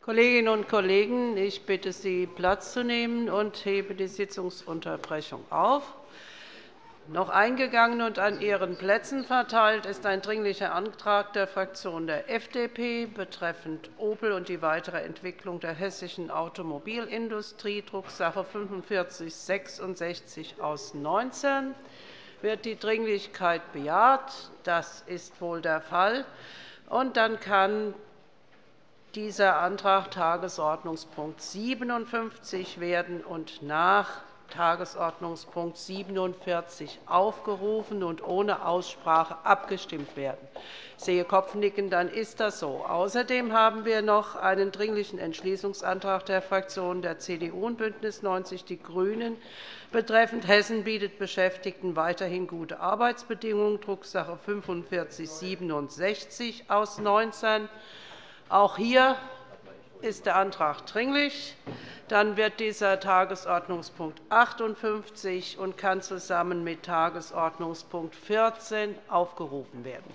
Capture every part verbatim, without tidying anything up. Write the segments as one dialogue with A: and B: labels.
A: Kolleginnen und Kollegen, ich bitte Sie, Platz zu nehmen und hebe die Sitzungsunterbrechung auf. Noch eingegangen und an Ihren Plätzen verteilt ist ein Dringlicher Antrag der Fraktion der F D P betreffend Opel und die weitere Entwicklung der hessischen Automobilindustrie, Drucksache fünfundvierzig sechsundsechzig aus neunzehn. Wird die Dringlichkeit bejaht? Das ist wohl der Fall. Und dann kann dieser Antrag Tagesordnungspunkt siebenundfünfzig werden und nach Tagesordnungspunkt siebenundvierzig aufgerufen und ohne Aussprache abgestimmt werden. Ich sehe Kopfnicken, dann ist das so. Außerdem haben wir noch einen Dringlichen Entschließungsantrag der Fraktionen der C D U und BÜNDNIS neunzig die GRÜNEN betreffend Hessen bietet Beschäftigten weiterhin gute Arbeitsbedingungen, Drucksache fünfundvierzig siebenundsechzig aus neunzehn. Auch hier ist der Antrag dringlich. Dann wird dieser Tagesordnungspunkt achtundfünfzig und kann zusammen mit Tagesordnungspunkt vierzehn aufgerufen werden.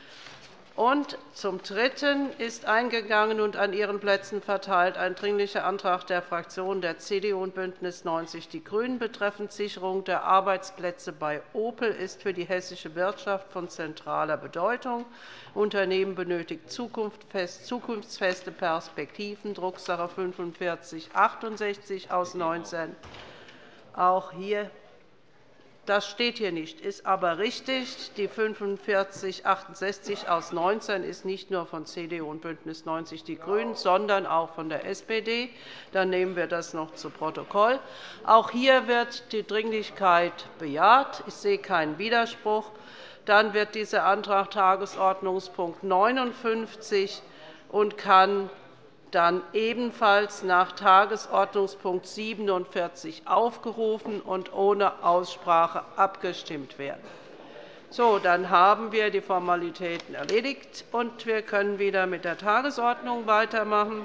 A: Und zum Dritten ist eingegangen und an Ihren Plätzen verteilt ein Dringlicher Antrag der Fraktionen der C D U und BÜNDNIS neunzig die GRÜNEN betreffend Sicherung der Arbeitsplätze bei Opel ist für die hessische Wirtschaft von zentraler Bedeutung. Unternehmen benötigt zukunftsfeste Perspektiven, Drucksache fünfundvierzig achtundsechzig aus neunzehn. Auch hier Das steht hier nicht, ist aber richtig. Die fünfundvierzig achtundsechzig aus neunzehn ist nicht nur von C D U und BÜNDNIS neunzig die GRÜNEN, sondern auch von der S P D. Dann nehmen wir das noch zu Protokoll. Auch hier wird die Dringlichkeit bejaht. Ich sehe keinen Widerspruch. Dann wird dieser Antrag Tagesordnungspunkt neunundfünfzig und kann dann ebenfalls nach Tagesordnungspunkt siebenundvierzig aufgerufen und ohne Aussprache abgestimmt werden. So, dann haben wir die Formalitäten erledigt, und wir können wieder mit der Tagesordnung weitermachen.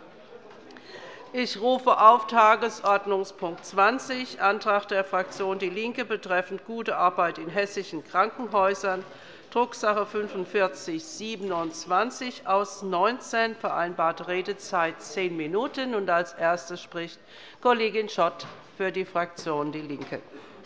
A: Ich rufe auf Tagesordnungspunkt zwanzig, Antrag der Fraktion DIE LINKE betreffend gute Arbeit in hessischen Krankenhäusern, Drucksache fünfundvierzig siebenundzwanzig aus neunzehn, vereinbarte Redezeit zehn Minuten. Und als Erste spricht Kollegin Schott für die Fraktion DIE LINKE.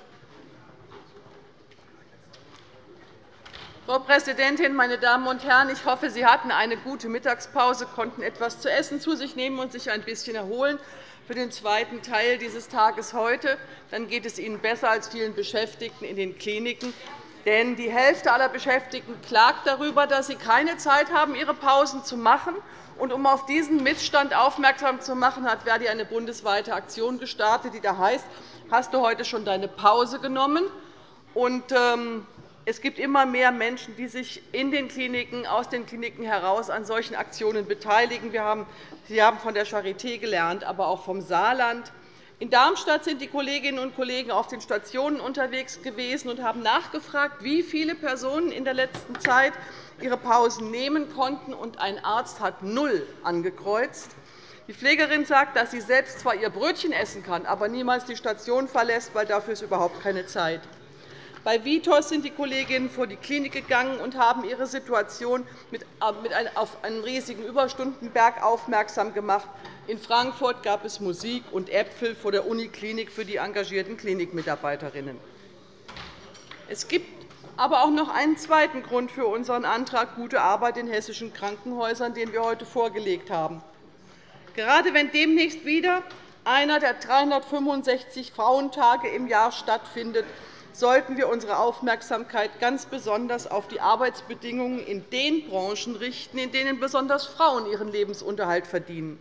B: Frau Präsidentin, meine Damen und Herren! Ich hoffe, Sie hatten eine gute Mittagspause, konnten etwas zu essen zu sich nehmen und sich ein bisschen erholen für den zweiten Teil dieses Tages heute. Dann geht es Ihnen besser als vielen Beschäftigten in den Kliniken. Denn die Hälfte aller Beschäftigten klagt darüber, dass sie keine Zeit haben, ihre Pausen zu machen. Und um auf diesen Missstand aufmerksam zu machen, hat Verdi eine bundesweite Aktion gestartet, die da heißt: Hast du heute schon deine Pause genommen? Und, ähm, es gibt immer mehr Menschen, die sich in den Kliniken, aus den Kliniken heraus an solchen Aktionen beteiligen. Wir haben, Sie haben von der Charité gelernt, aber auch vom Saarland. In Darmstadt sind die Kolleginnen und Kollegen auf den Stationen unterwegs gewesen und haben nachgefragt, wie viele Personen in der letzten Zeit ihre Pausen nehmen konnten. Und ein Arzt hat null angekreuzt. Die Pflegerin sagt, dass sie selbst zwar ihr Brötchen essen kann, aber niemals die Station verlässt, weil dafür ist überhaupt keine Zeit. Bei Vitos sind die Kolleginnen vor die Klinik gegangen und haben ihre Situation mit auf einen riesigen Überstundenberg aufmerksam gemacht. In Frankfurt gab es Musik und Äpfel vor der Uniklinik für die engagierten Klinikmitarbeiterinnen. Es gibt aber auch noch einen zweiten Grund für unseren Antrag Gute Arbeit in hessischen Krankenhäusern, den wir heute vorgelegt haben. Gerade wenn demnächst wieder einer der dreihundertfünfundsechzig Frauentage im Jahr stattfindet, sollten wir unsere Aufmerksamkeit ganz besonders auf die Arbeitsbedingungen in den Branchen richten, in denen besonders Frauen ihren Lebensunterhalt verdienen.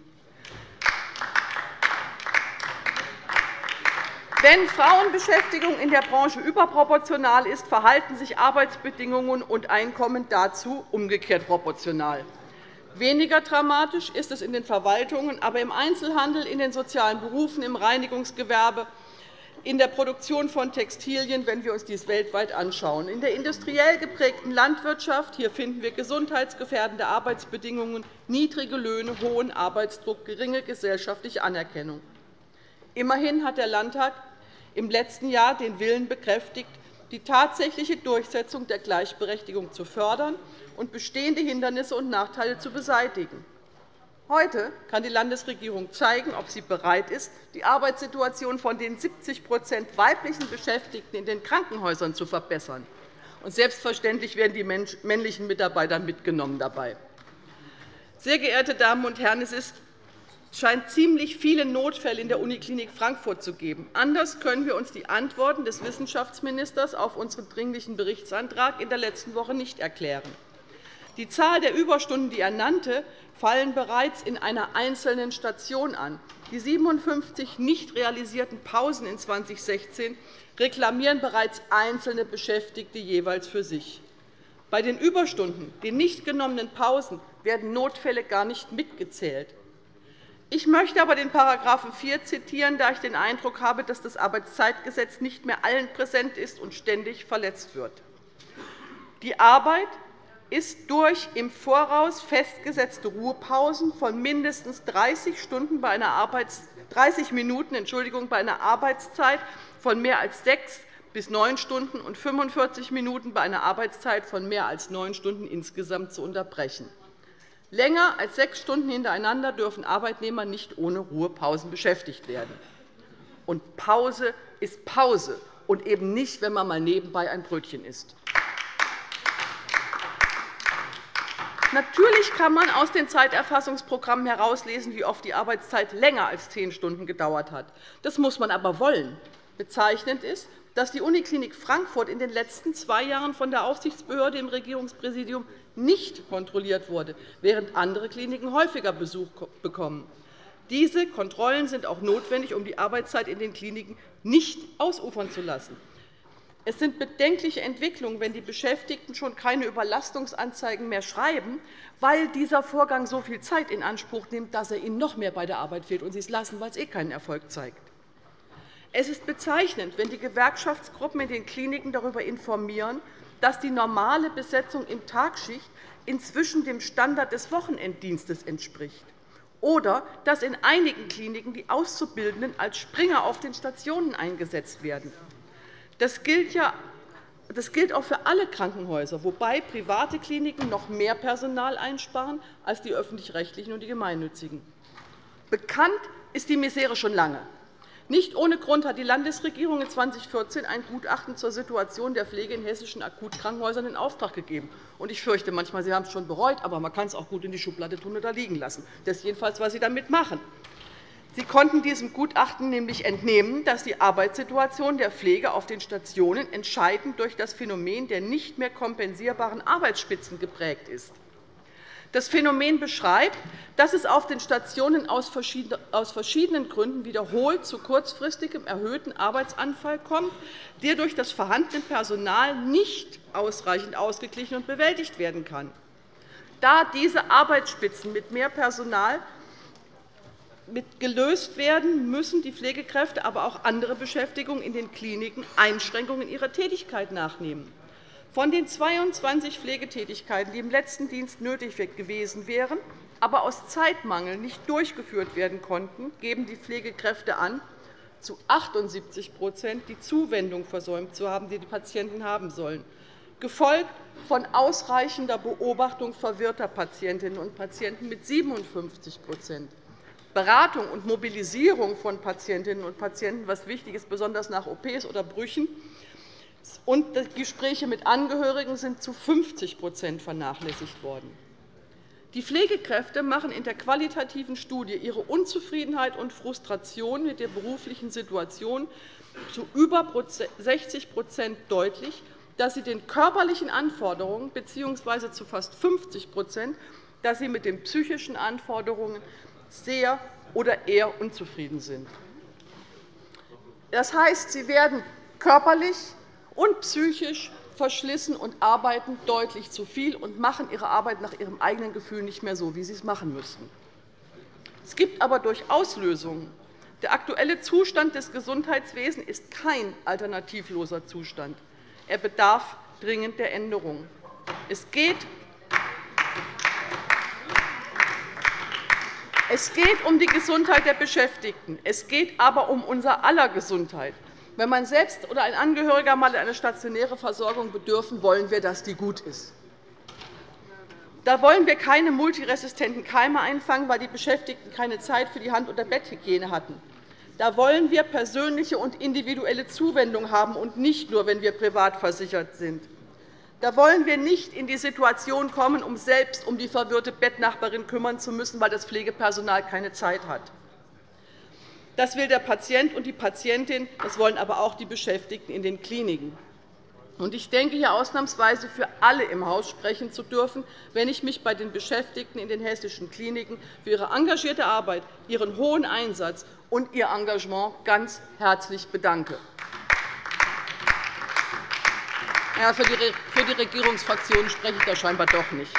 B: Wenn Frauenbeschäftigung in der Branche überproportional ist, verhalten sich Arbeitsbedingungen und Einkommen dazu umgekehrt proportional. Weniger dramatisch ist es in den Verwaltungen, aber im Einzelhandel, in den sozialen Berufen, im Reinigungsgewerbe, in der Produktion von Textilien, wenn wir uns dies weltweit anschauen. In der industriell geprägten Landwirtschaft hier finden wir gesundheitsgefährdende Arbeitsbedingungen, niedrige Löhne, hohen Arbeitsdruck, geringe gesellschaftliche Anerkennung. Immerhin hat der Landtag im letzten Jahr den Willen bekräftigt, die tatsächliche Durchsetzung der Gleichberechtigung zu fördern und bestehende Hindernisse und Nachteile zu beseitigen. Heute kann die Landesregierung zeigen, ob sie bereit ist, die Arbeitssituation von den siebzig weiblichen Beschäftigten in den Krankenhäusern zu verbessern. Und selbstverständlich werden die männlichen Mitarbeiter mitgenommen dabei. Sehr geehrte Damen und Herren, es ist scheint ziemlich viele Notfälle in der Uniklinik Frankfurt zu geben. Anders können wir uns die Antworten des Wissenschaftsministers auf unseren Dringlichen Berichtsantrag in der letzten Woche nicht erklären. Die Zahl der Überstunden, die er nannte, fallen bereits in einer einzelnen Station an. Die siebenundfünfzig nicht realisierten Pausen in zweitausendsechzehn reklamieren bereits einzelne Beschäftigte jeweils für sich. Bei den Überstunden, den nicht genommenen Pausen, werden Notfälle gar nicht mitgezählt. Ich möchte aber den Paragraphen vier zitieren, da ich den Eindruck habe, dass das Arbeitszeitgesetz nicht mehr allen präsent ist und ständig verletzt wird. Die Arbeit ist durch im Voraus festgesetzte Ruhepausen von mindestens dreißig, Stunden bei einer Arbeits dreißig Minuten Entschuldigung, bei einer Arbeitszeit von mehr als sechs bis neun Stunden und fünfundvierzig Minuten bei einer Arbeitszeit von mehr als neun Stunden insgesamt zu unterbrechen. Länger als sechs Stunden hintereinander dürfen Arbeitnehmer nicht ohne Ruhepausen beschäftigt werden. Und Pause ist Pause und eben nicht, wenn man mal nebenbei ein Brötchen isst. Natürlich kann man aus den Zeiterfassungsprogrammen herauslesen, wie oft die Arbeitszeit länger als zehn Stunden gedauert hat. Das muss man aber wollen. Bezeichnend ist, dass die Uniklinik Frankfurt in den letzten zwei Jahren von der Aufsichtsbehörde im Regierungspräsidium nicht kontrolliert wurde, während andere Kliniken häufiger Besuch bekommen. Diese Kontrollen sind auch notwendig, um die Arbeitszeit in den Kliniken nicht ausufern zu lassen. Es sind bedenkliche Entwicklungen, wenn die Beschäftigten schon keine Überlastungsanzeigen mehr schreiben, weil dieser Vorgang so viel Zeit in Anspruch nimmt, dass er ihnen noch mehr bei der Arbeit fehlt und sie es lassen, weil es eh keinen Erfolg zeigt. Es ist bezeichnend, wenn die Gewerkschaftsgruppen in den Kliniken darüber informieren, dass die normale Besetzung in Tagschicht inzwischen dem Standard des Wochenenddienstes entspricht, oder dass in einigen Kliniken die Auszubildenden als Springer auf den Stationen eingesetzt werden. Das gilt, ja, das gilt auch für alle Krankenhäuser, wobei private Kliniken noch mehr Personal einsparen als die öffentlich-rechtlichen und die gemeinnützigen. Bekannt ist die Misere schon lange. Nicht ohne Grund hat die Landesregierung in zweitausendvierzehn ein Gutachten zur Situation der Pflege in hessischen Akutkrankenhäusern in Auftrag gegeben. Ich fürchte manchmal, Sie haben es schon bereut, aber man kann es auch gut in die Schublade tun oder liegen lassen. Das ist jedenfalls, was Sie damit machen. Sie konnten diesem Gutachten nämlich entnehmen, dass die Arbeitssituation der Pflege auf den Stationen entscheidend durch das Phänomen der nicht mehr kompensierbaren Arbeitsspitzen geprägt ist. Das Phänomen beschreibt, dass es auf den Stationen aus verschiedenen Gründen wiederholt zu kurzfristigem erhöhten Arbeitsanfall kommt, der durch das vorhandene Personal nicht ausreichend ausgeglichen und bewältigt werden kann. Da diese Arbeitsspitzen mit mehr Personal gelöst werden, müssen die Pflegekräfte, aber auch andere Beschäftigungen in den Kliniken Einschränkungen in ihrer Tätigkeit nachnehmen. Von den zweiundzwanzig Pflegetätigkeiten, die im letzten Dienst nötig gewesen wären, aber aus Zeitmangel nicht durchgeführt werden konnten, geben die Pflegekräfte an, zu achtundsiebzig die Zuwendung versäumt zu haben, die die Patienten haben sollen, gefolgt von ausreichender Beobachtung verwirrter Patientinnen und Patienten mit siebenundfünfzig Beratung und Mobilisierung von Patientinnen und Patienten, was wichtig ist, besonders nach O Ps oder Brüchen, und die Gespräche mit Angehörigen sind zu fünfzig vernachlässigt worden. Die Pflegekräfte machen in der qualitativen Studie ihre Unzufriedenheit und Frustration mit der beruflichen Situation zu über sechzig deutlich, dass sie den körperlichen Anforderungen bzw. zu fast fünfzig dass sie mit den psychischen Anforderungen sehr oder eher unzufrieden sind. Das heißt, sie werden körperlich und psychisch verschlissen und arbeiten deutlich zu viel und machen ihre Arbeit nach ihrem eigenen Gefühl nicht mehr so, wie sie es machen müssten. Es gibt aber durchaus Lösungen. Der aktuelle Zustand des Gesundheitswesens ist kein alternativloser Zustand. Er bedarf dringend der Änderung. Es geht Es geht um die Gesundheit der Beschäftigten. Es geht aber um unser aller Gesundheit. Wenn man selbst oder ein Angehöriger einmal eine stationäre Versorgung bedürfen, wollen wir, dass die gut ist. Da wollen wir keine multiresistenten Keime einfangen, weil die Beschäftigten keine Zeit für die Hand- oder Betthygiene hatten. Da wollen wir persönliche und individuelle Zuwendung haben, und nicht nur, wenn wir privat versichert sind. Da wollen wir nicht in die Situation kommen, um selbst um die verwirrte Bettnachbarin kümmern zu müssen, weil das Pflegepersonal keine Zeit hat. Das will der Patient und die Patientin, das wollen aber auch die Beschäftigten in den Kliniken. Ich denke, hier ausnahmsweise für alle im Haus sprechen zu dürfen, wenn ich mich bei den Beschäftigten in den hessischen Kliniken für ihre engagierte Arbeit, ihren hohen Einsatz und ihr Engagement ganz herzlich bedanke. Ja, für die Regierungsfraktionen spreche ich da scheinbar doch nicht.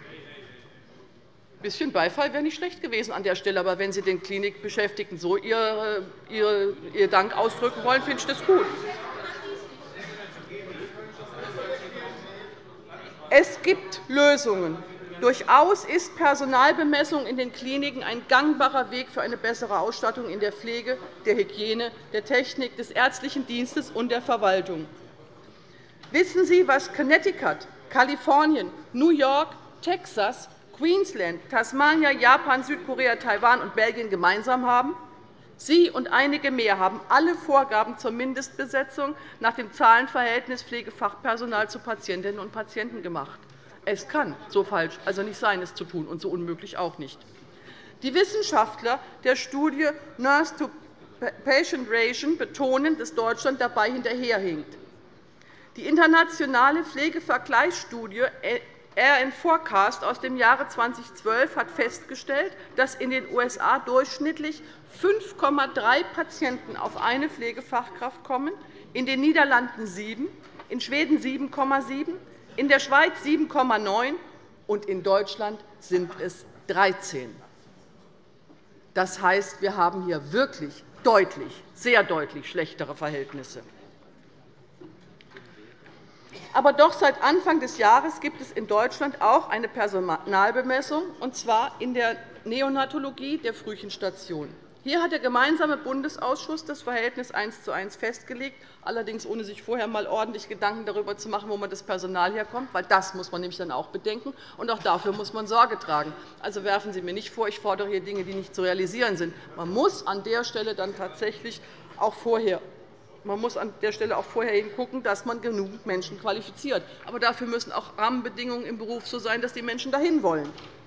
B: Ein bisschen Beifall wäre nicht schlecht gewesen an der Stelle. Aber wenn Sie den Klinikbeschäftigten so Ihr Dank ausdrücken wollen, finde ich das gut. Es gibt Lösungen. Durchaus ist Personalbemessung in den Kliniken ein gangbarer Weg für eine bessere Ausstattung in der Pflege, der Hygiene, der Technik, des ärztlichen Dienstes und der Verwaltung. Wissen Sie, was Connecticut, Kalifornien, New York, Texas, Queensland, Tasmania, Japan, Südkorea, Taiwan und Belgien gemeinsam haben? Sie und einige mehr haben alle Vorgaben zur Mindestbesetzung nach dem Zahlenverhältnis Pflegefachpersonal zu Patientinnen und Patienten gemacht. Es kann so falsch also nicht sein, es zu tun, und so unmöglich auch nicht. Die Wissenschaftler der Studie Nurse-to-Patient Ratio betonen, dass Deutschland dabei hinterherhinkt. Die internationale Pflegevergleichsstudie R N Forecast aus dem Jahre zweitausendzwölf hat festgestellt, dass in den U S A durchschnittlich fünf Komma drei Patienten auf eine Pflegefachkraft kommen, in den Niederlanden sieben, in Schweden sieben Komma sieben, in der Schweiz sieben Komma neun und in Deutschland sind es dreizehn. Das heißt, wir haben hier wirklich deutlich, sehr deutlich schlechtere Verhältnisse. Aber doch seit Anfang des Jahres gibt es in Deutschland auch eine Personalbemessung, und zwar in der Neonatologie der Frühchenstation. Hier hat der Gemeinsame Bundesausschuss das Verhältnis eins zu eins festgelegt, allerdings ohne sich vorher einmal ordentlich Gedanken darüber zu machen, wo man das Personal herkommt, weil das muss man nämlich dann auch bedenken, und auch dafür muss man Sorge tragen. Also werfen Sie mir nicht vor, ich fordere hier Dinge, die nicht zu realisieren sind. Man muss an der Stelle dann tatsächlich auch vorher Man muss an der Stelle auch vorher hingucken, dass man genügend Menschen qualifiziert. Aber dafür müssen auch Rahmenbedingungen im Beruf so sein, dass die Menschen dahin wollen.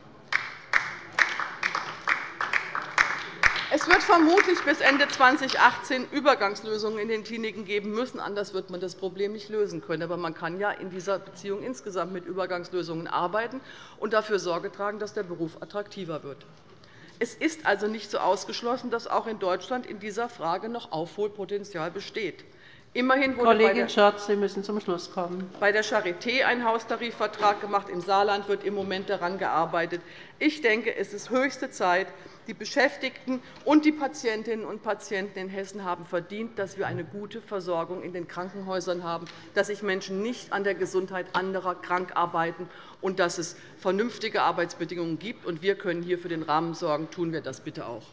B: Es wird vermutlich bis Ende zweitausendachtzehn Übergangslösungen in den Kliniken geben müssen. Anders wird man das Problem nicht lösen können. Aber man kann ja in dieser Beziehung insgesamt mit Übergangslösungen arbeiten und dafür Sorge tragen, dass der Beruf attraktiver wird. Es ist also nicht so ausgeschlossen, dass auch in Deutschland in dieser Frage noch Aufholpotenzial besteht. Immerhin wurde
A: Kollegin Schartz, Sie müssen zum Schluss kommen.
B: bei der Charité ein Haustarifvertrag gemacht. Im Saarland wird im Moment daran gearbeitet. Ich denke, es ist höchste Zeit. Die Beschäftigten und die Patientinnen und Patienten in Hessen haben verdient, dass wir eine gute Versorgung in den Krankenhäusern haben, dass sich Menschen nicht an der Gesundheit anderer krank arbeiten und dass es vernünftige Arbeitsbedingungen gibt. Und wir können hier für den Rahmen sorgen. Tun wir das bitte auch.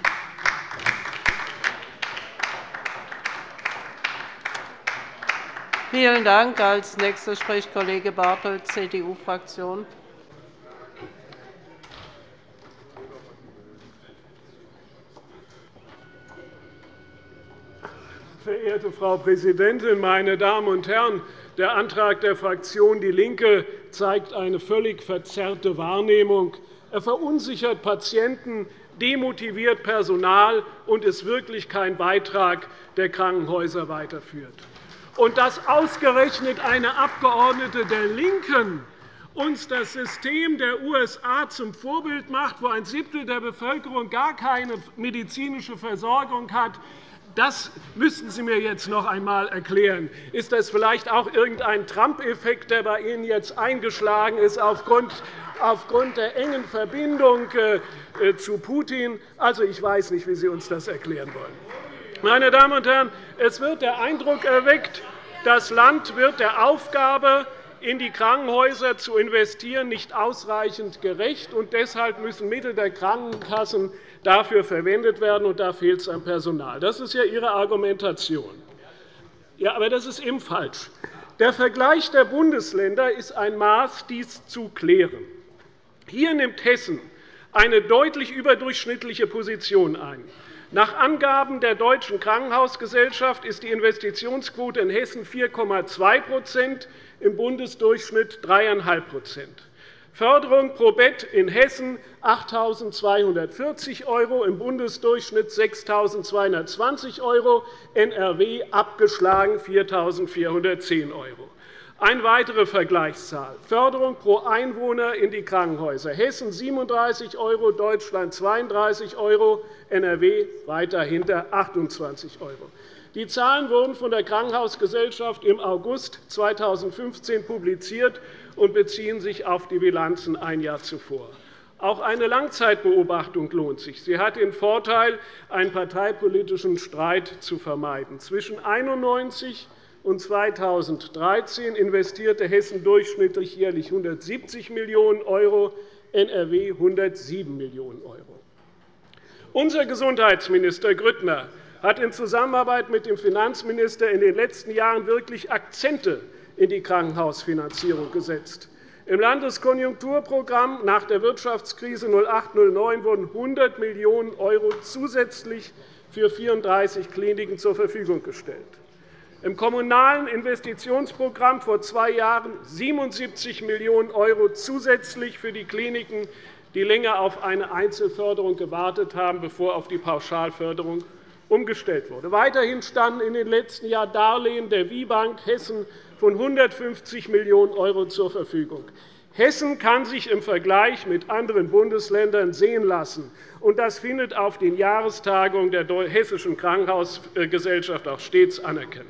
A: Vielen Dank. Als Nächster spricht Kollege Bartelt, C D U-Fraktion.
C: Verehrte Frau Präsidentin, meine Damen und Herren! Der Antrag der Fraktion DIE LINKE zeigt eine völlig verzerrte Wahrnehmung. Er verunsichert Patienten, demotiviert Personal und ist wirklich kein Beitrag, der Krankenhäuser weiterführt. Und dass ausgerechnet eine Abgeordnete der LINKEN uns das System der U S A zum Vorbild macht, wo ein Siebtel der Bevölkerung gar keine medizinische Versorgung hat, das müssten Sie mir jetzt noch einmal erklären. Ist das vielleicht auch irgendein Trump-Effekt, der bei Ihnen jetzt eingeschlagen ist aufgrund der engen Verbindung zu Putin? Also, ich weiß nicht, wie Sie uns das erklären wollen. Meine Damen und Herren, es wird der Eindruck erweckt, das Land wird der Aufgabe, in die Krankenhäuser zu investieren, nicht ausreichend gerecht. Und deshalb müssen Mittel der Krankenkassen dafür verwendet werden, und da fehlt es an Personal. Das ist ja Ihre Argumentation. Ja, aber das ist eben falsch. Der Vergleich der Bundesländer ist ein Maß, dies zu klären. Hier nimmt Hessen eine deutlich überdurchschnittliche Position ein. Nach Angaben der Deutschen Krankenhausgesellschaft ist die Investitionsquote in Hessen vier Komma zwei %, im Bundesdurchschnitt drei Komma fünf %. Förderung pro Bett in Hessen achttausendzweihundertvierzig €, im Bundesdurchschnitt sechstausendzweihundertzwanzig €, N R W abgeschlagen viertausendvierhundertzehn €. Eine weitere Vergleichszahl: Förderung pro Einwohner in die Krankenhäuser. Hessen siebenunddreißig €, Deutschland zweiunddreißig €, N R W weiter hinter achtundzwanzig €. Die Zahlen wurden von der Krankenhausgesellschaft im August zweitausendfünfzehn publiziert und beziehen sich auf die Bilanzen ein Jahr zuvor. Auch eine Langzeitbeobachtung lohnt sich. Sie hat den Vorteil, einen parteipolitischen Streit zu vermeiden. Zwischen eintausendneunhunderteinundneunzig und zweitausenddreizehn investierte Hessen durchschnittlich jährlich hundertsiebzig Millionen €, N R W hundertsieben Millionen €. Unser Gesundheitsminister Grüttner hat in Zusammenarbeit mit dem Finanzminister in den letzten Jahren wirklich Akzente in die Krankenhausfinanzierung gesetzt. Im Landeskonjunkturprogramm nach der Wirtschaftskrise nullacht nullneun wurden hundert Millionen € zusätzlich für vierunddreißig Kliniken zur Verfügung gestellt. Im Kommunalen Investitionsprogramm vor zwei Jahren siebenundsiebzig Millionen € zusätzlich für die Kliniken, die länger auf eine Einzelförderung gewartet haben, bevor auf die Pauschalförderung umgestellt wurde. Weiterhin standen in den letzten Jahren Darlehen der WIBank Hessen von hundertfünfzig Millionen € zur Verfügung. Hessen kann sich im Vergleich mit anderen Bundesländern sehen lassen, und das findet auf den Jahrestagungen der Hessischen Krankenhausgesellschaft auch stets Anerkennung.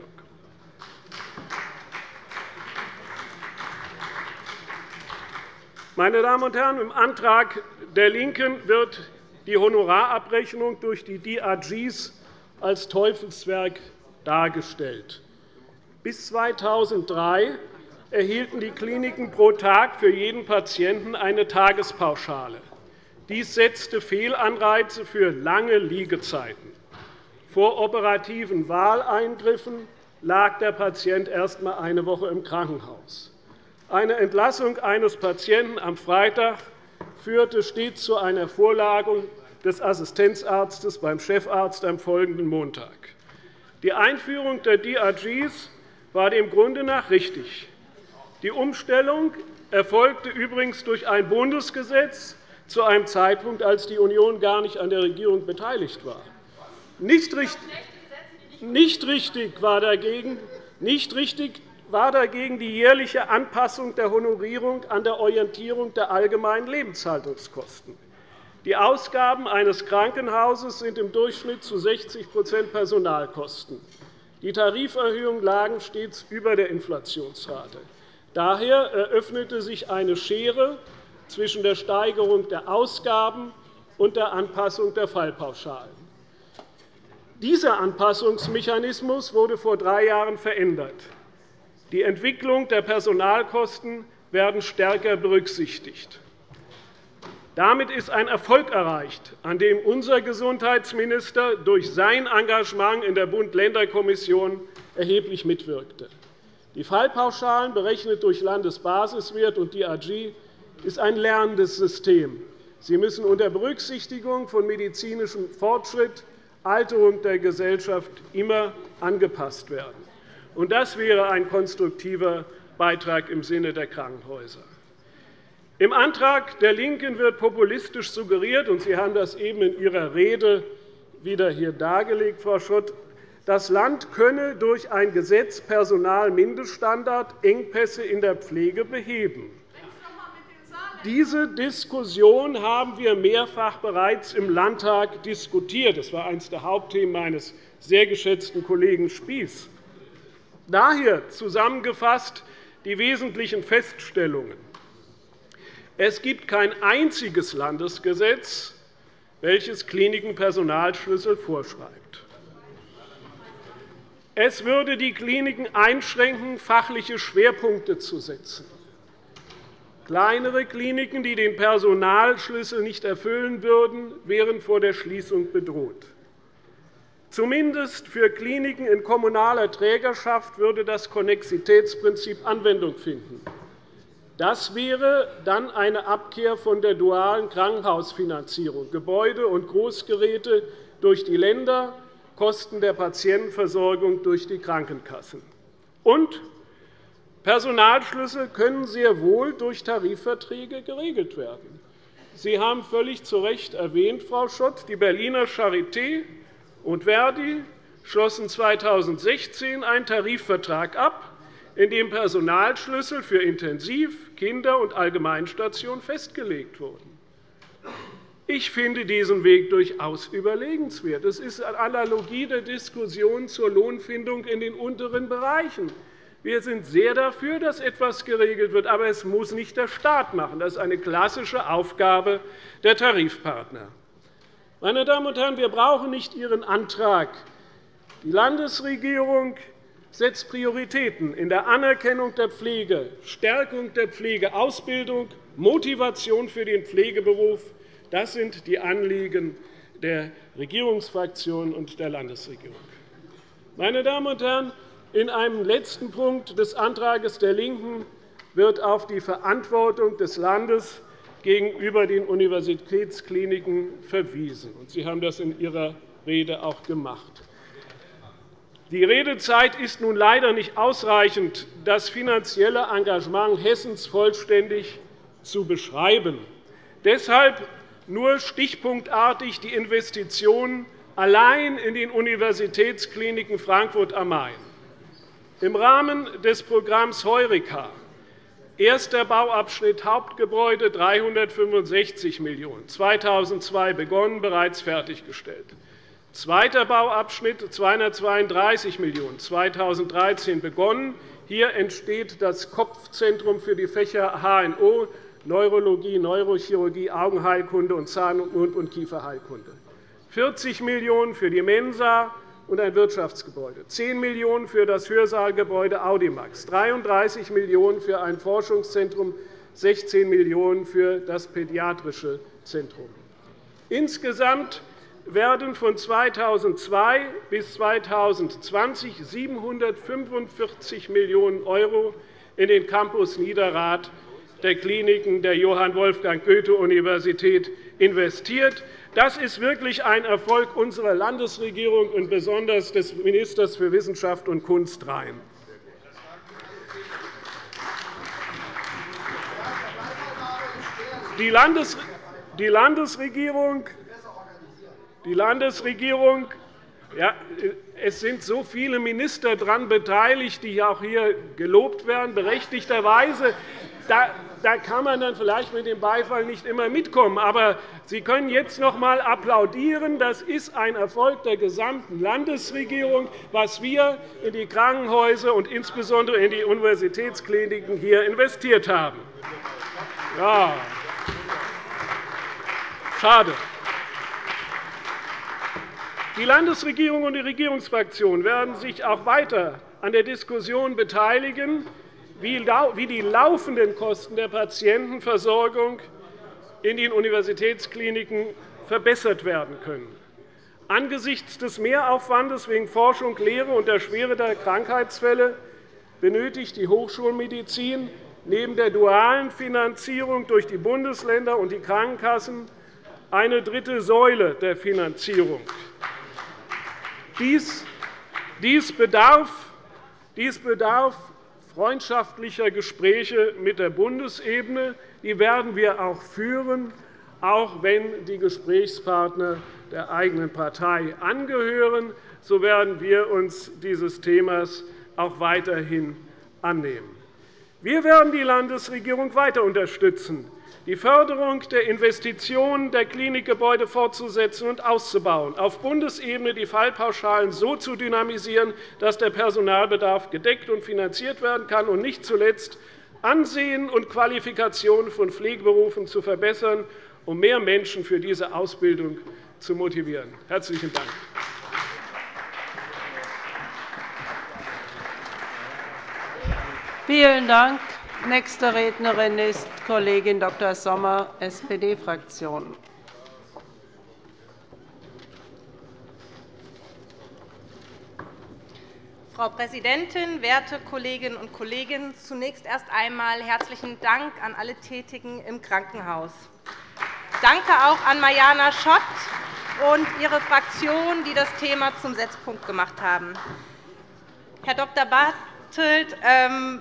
C: Meine Damen und Herren, im Antrag der LINKEN wird die Honorarabrechnung durch die D R Gs als Teufelswerk dargestellt. Bis zweitausenddrei erhielten die Kliniken pro Tag für jeden Patienten eine Tagespauschale. Dies setzte Fehlanreize für lange Liegezeiten. Vor operativen Wahleingriffen lag der Patient erst einmal eine Woche im Krankenhaus. Eine Entlassung eines Patienten am Freitag führte stets zu einer Vorladung des Assistenzarztes beim Chefarzt am folgenden Montag. Die Einführung der D R Gs war dem Grunde nach richtig. Die Umstellung erfolgte übrigens durch ein Bundesgesetz zu einem Zeitpunkt, als die Union gar nicht an der Regierung beteiligt war. Nicht richtig war dagegen, nicht richtig war dagegen die jährliche Anpassung der Honorierung an der Orientierung der allgemeinen Lebenshaltungskosten. Die Ausgaben eines Krankenhauses sind im Durchschnitt zu sechzig % Personalkosten. Die Tariferhöhungen lagen stets über der Inflationsrate. Daher eröffnete sich eine Schere zwischen der Steigerung der Ausgaben und der Anpassung der Fallpauschalen. Dieser Anpassungsmechanismus wurde vor drei Jahren verändert. Die Entwicklung der Personalkosten werden stärker berücksichtigt. Damit ist ein Erfolg erreicht, an dem unser Gesundheitsminister durch sein Engagement in der Bund-Länder-Kommission erheblich mitwirkte. Die Fallpauschalen, berechnet durch Landesbasiswert und D R G, ist ein lernendes System. Sie müssen unter Berücksichtigung von medizinischem Fortschritt, Alterung der Gesellschaft immer angepasst werden. Das wäre ein konstruktiver Beitrag im Sinne der Krankenhäuser. Im Antrag der LINKEN wird populistisch suggeriert, und Sie haben das eben in Ihrer Rede wieder hier dargelegt, Frau Schott, das Land könne durch ein Gesetz Personalmindeststandard Engpässe in der Pflege beheben. Diese Diskussion haben wir mehrfach bereits im Landtag diskutiert. Das war eines der Hauptthemen meines sehr geschätzten Kollegen Spies. Daher zusammengefasst die wesentlichen Feststellungen. Es gibt kein einziges Landesgesetz, welches Kliniken Personalschlüssel vorschreibt. Es würde die Kliniken einschränken, fachliche Schwerpunkte zu setzen. Kleinere Kliniken, die den Personalschlüssel nicht erfüllen würden, wären vor der Schließung bedroht. Zumindest für Kliniken in kommunaler Trägerschaft würde das Konnexitätsprinzip Anwendung finden. Das wäre dann eine Abkehr von der dualen Krankenhausfinanzierung, Gebäude und Großgeräte durch die Länder, Kosten der Patientenversorgung durch die Krankenkassen. Und Personalschlüssel können sehr wohl durch Tarifverträge geregelt werden. Sie haben völlig zu Recht erwähnt, Frau Schott, die Berliner Charité und Verdi schlossen zweitausendsechzehn einen Tarifvertrag ab, in dem Personalschlüssel für Intensiv-, Kinder- und Allgemeinstationen festgelegt wurden. Ich finde diesen Weg durchaus überlegenswert. Es ist eine Analogie der Diskussion zur Lohnfindung in den unteren Bereichen. Wir sind sehr dafür, dass etwas geregelt wird, aber es muss nicht der Staat machen. Das ist eine klassische Aufgabe der Tarifpartner. Meine Damen und Herren, wir brauchen nicht Ihren Antrag. Die Landesregierung setzt Prioritäten in der Anerkennung der Pflege, Stärkung der Pflegeausbildung, Motivation für den Pflegeberuf. Das sind die Anliegen der Regierungsfraktion und der Landesregierung. Meine Damen und Herren, in einem letzten Punkt des Antrags der LINKEN wird auf die Verantwortung des Landes gegenüber den Universitätskliniken verwiesen. Sie haben das in Ihrer Rede auch gemacht. Die Redezeit ist nun leider nicht ausreichend, das finanzielle Engagement Hessens vollständig zu beschreiben. Deshalb nur stichpunktartig die Investitionen allein in den Universitätskliniken Frankfurt am Main. Im Rahmen des Programms Heureka erster Bauabschnitt Hauptgebäude dreihundertfünfundsechzig Millionen €, zweitausendzwei begonnen, bereits fertiggestellt. Zweiter Bauabschnitt zweihundertzweiunddreißig Millionen €, zweitausenddreizehn begonnen. Hier entsteht das Kopfzentrum für die Fächer H N O, Neurologie, Neurochirurgie, Augenheilkunde und Zahn-, Mund- und Kieferheilkunde. vierzig Millionen € für die Mensa und ein Wirtschaftsgebäude, zehn Millionen € für das Hörsaalgebäude Audimax, dreiunddreißig Millionen € für ein Forschungszentrum, sechzehn Millionen € für das Pädiatrische Zentrum. Insgesamt werden von zweitausendzwei bis zweitausendzwanzig siebenhundertfünfundvierzig Millionen € in den Campus Niederrad der Kliniken der Johann Wolfgang Goethe-Universität investiert. Das ist wirklich ein Erfolg unserer Landesregierung und besonders des Ministers für Wissenschaft und Kunst Rhein. Die Landesregierung Die Landesregierung, ja, es sind so viele Minister daran beteiligt, die auch hier gelobt werden, berechtigterweise. Da, da kann man dann vielleicht mit dem Beifall nicht immer mitkommen. Aber Sie können jetzt noch einmal applaudieren. Das ist ein Erfolg der gesamten Landesregierung, was wir in die Krankenhäuser und insbesondere in die Universitätskliniken hier investiert haben. Ja. Schade. Die Landesregierung und die Regierungsfraktionen werden sich auch weiter an der Diskussion beteiligen, wie die laufenden Kosten der Patientenversorgung in den Universitätskliniken verbessert werden können. Angesichts des Mehraufwandes wegen Forschung, Lehre und der Schwere der Krankheitsfälle benötigt die Hochschulmedizin neben der dualen Finanzierung durch die Bundesländer und die Krankenkassen eine dritte Säule der Finanzierung. Dies, dies, bedarf, dies bedarf freundschaftlicher Gespräche mit der Bundesebene. Die werden wir auch führen, auch wenn die Gesprächspartner der eigenen Partei angehören. So werden wir uns dieses Themas auch weiterhin annehmen. Wir werden die Landesregierung weiter unterstützen, die Förderung der Investitionen der Klinikgebäude fortzusetzen und auszubauen, auf Bundesebene die Fallpauschalen so zu dynamisieren, dass der Personalbedarf gedeckt und finanziert werden kann, und nicht zuletzt Ansehen und Qualifikation von Pflegeberufen zu verbessern, um mehr Menschen für diese Ausbildung zu motivieren. – Herzlichen Dank.
A: Vielen Dank. Nächste Rednerin ist Kollegin Doktor Sommer, S P D-Fraktion.
D: Frau Präsidentin, werte Kolleginnen und Kollegen! Zunächst erst einmal herzlichen Dank an alle Tätigen im Krankenhaus. Danke auch an Mariana Schott und ihre Fraktion, die das Thema zum Setzpunkt gemacht haben. Herr Doktor Bartelt, ähm,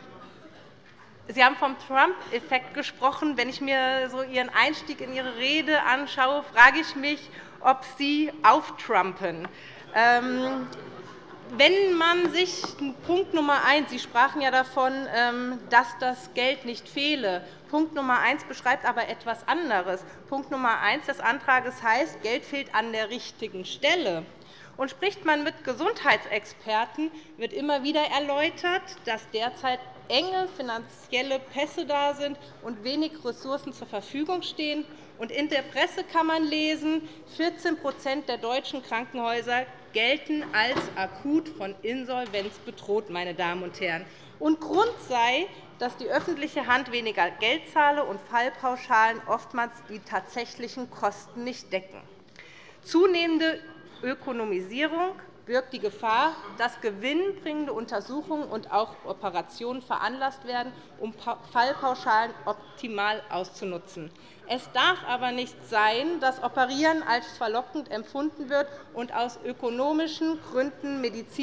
D: Sie haben vom Trump-Effekt gesprochen. Wenn ich mir so Ihren Einstieg in Ihre Rede anschaue, frage ich mich, ob Sie auftrumpen. Ähm, Wenn man sich Punkt Nummer eins, Sie sprachen ja davon, dass das Geld nicht fehle. Punkt Nummer eins beschreibt aber etwas anderes. Punkt Nummer eins des Antrags heißt, Geld fehlt an der richtigen Stelle. Und spricht man mit Gesundheitsexperten, wird immer wieder erläutert, dass derzeit enge finanzielle Pässe da sind und wenig Ressourcen zur Verfügung stehen. Und in der Presse kann man lesen, vierzehn der deutschen Krankenhäuser gelten als akut von Insolvenz bedroht. Meine Damen und Herren. Und Grund sei, dass die öffentliche Hand weniger Geld zahle und Fallpauschalen oftmals die tatsächlichen Kosten nicht decken. Zunehmende Ökonomisierung birgt die Gefahr, dass gewinnbringende Untersuchungen und auch Operationen veranlasst werden, um Fallpauschalen optimal auszunutzen. Es darf aber nicht sein, dass Operieren als verlockend empfunden wird und aus ökonomischen Gründen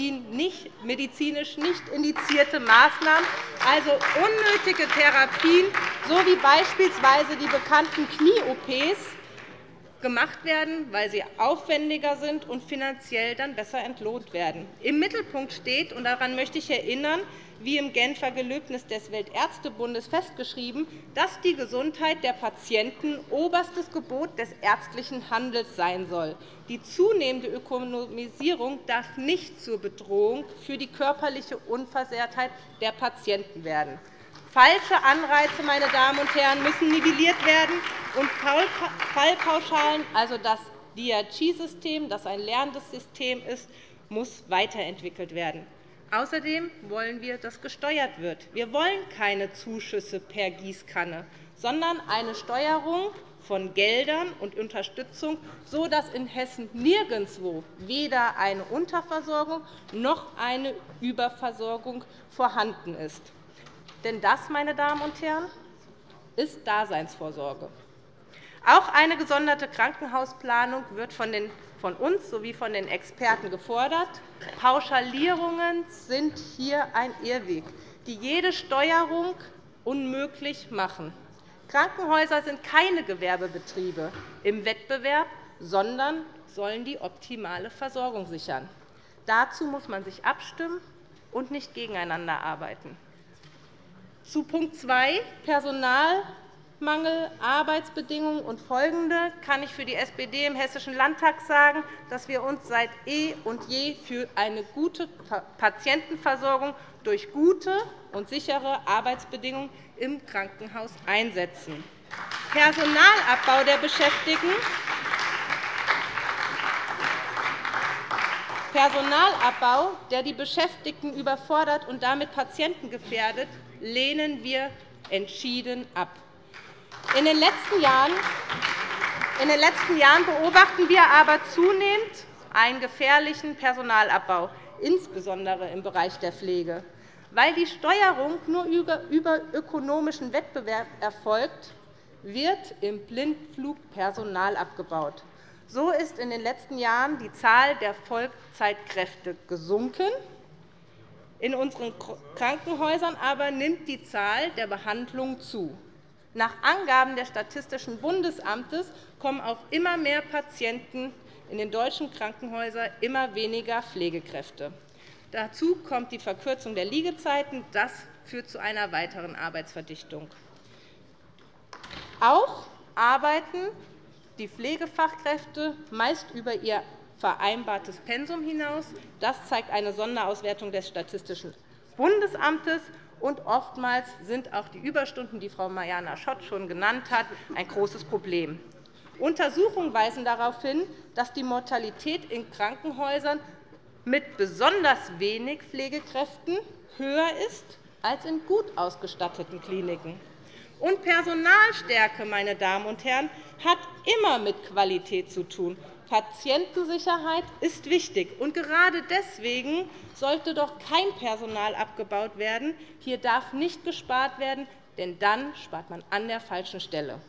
D: medizinisch nicht indizierte Maßnahmen, also unnötige Therapien sowie beispielsweise die bekannten Knie-O Ps, gemacht werden, weil sie aufwendiger sind und finanziell dann besser entlohnt werden. Im Mittelpunkt steht, und daran möchte ich erinnern, wie im Genfer Gelöbnis des Weltärztebundes festgeschrieben, dass die Gesundheit der Patienten oberstes Gebot des ärztlichen Handelns sein soll. Die zunehmende Ökonomisierung darf nicht zur Bedrohung für die körperliche Unversehrtheit der Patienten werden. Falsche Anreize, meine Damen und Herren, müssen nivelliert werden, und Fallpauschalen, also das D R G-System, das ein lernendes System ist, muss weiterentwickelt werden. Außerdem wollen wir, dass gesteuert wird. Wir wollen keine Zuschüsse per Gießkanne, sondern eine Steuerung von Geldern und Unterstützung, sodass in Hessen nirgendwo weder eine Unterversorgung noch eine Überversorgung vorhanden ist. Denn das, meine Damen und Herren, ist Daseinsvorsorge. Auch eine gesonderte Krankenhausplanung wird von uns sowie von den Experten gefordert. Pauschalierungen sind hier ein Irrweg, die jede Steuerung unmöglich machen. Krankenhäuser sind keine Gewerbebetriebe im Wettbewerb, sondern sollen die optimale Versorgung sichern. Dazu muss man sich abstimmen und nicht gegeneinander arbeiten. Zu Punkt zwei, Personalmangel, Arbeitsbedingungen und Folgende kann ich für die S P D im Hessischen Landtag sagen, dass wir uns seit eh und je für eine gute Patientenversorgung durch gute und sichere Arbeitsbedingungen im Krankenhaus einsetzen. Personalabbau der Beschäftigten Personalabbau, der die Beschäftigten überfordert und damit Patienten gefährdet, lehnen wir entschieden ab. In den letzten Jahren beobachten wir aber zunehmend einen gefährlichen Personalabbau, insbesondere im Bereich der Pflege. Weil die Steuerung nur über ökonomischen Wettbewerb erfolgt, wird im Blindflug Personal abgebaut. So ist in den letzten Jahren die Zahl der Vollzeitkräfte gesunken. In unseren Krankenhäusern aber nimmt die Zahl der Behandlungen zu. Nach Angaben des Statistischen Bundesamtes kommen auf immer mehr Patienten in den deutschen Krankenhäusern immer weniger Pflegekräfte. Dazu kommt die Verkürzung der Liegezeiten. Das führt zu einer weiteren Arbeitsverdichtung. Auch arbeiten die Pflegefachkräfte meist über ihr vereinbartes Pensum hinaus. Das zeigt eine Sonderauswertung des Statistischen Bundesamtes. Und oftmals sind auch die Überstunden, die Frau Mariana Schott schon genannt hat, ein großes Problem. Untersuchungen weisen darauf hin, dass die Mortalität in Krankenhäusern mit besonders wenig Pflegekräften höher ist als in gut ausgestatteten Kliniken. Und Personalstärke, meine Damen und Herren, hat immer mit Qualität zu tun. Patientensicherheit ist wichtig. Und gerade deswegen sollte doch kein Personal abgebaut werden. Hier darf nicht gespart werden, denn dann spart man an der falschen Stelle.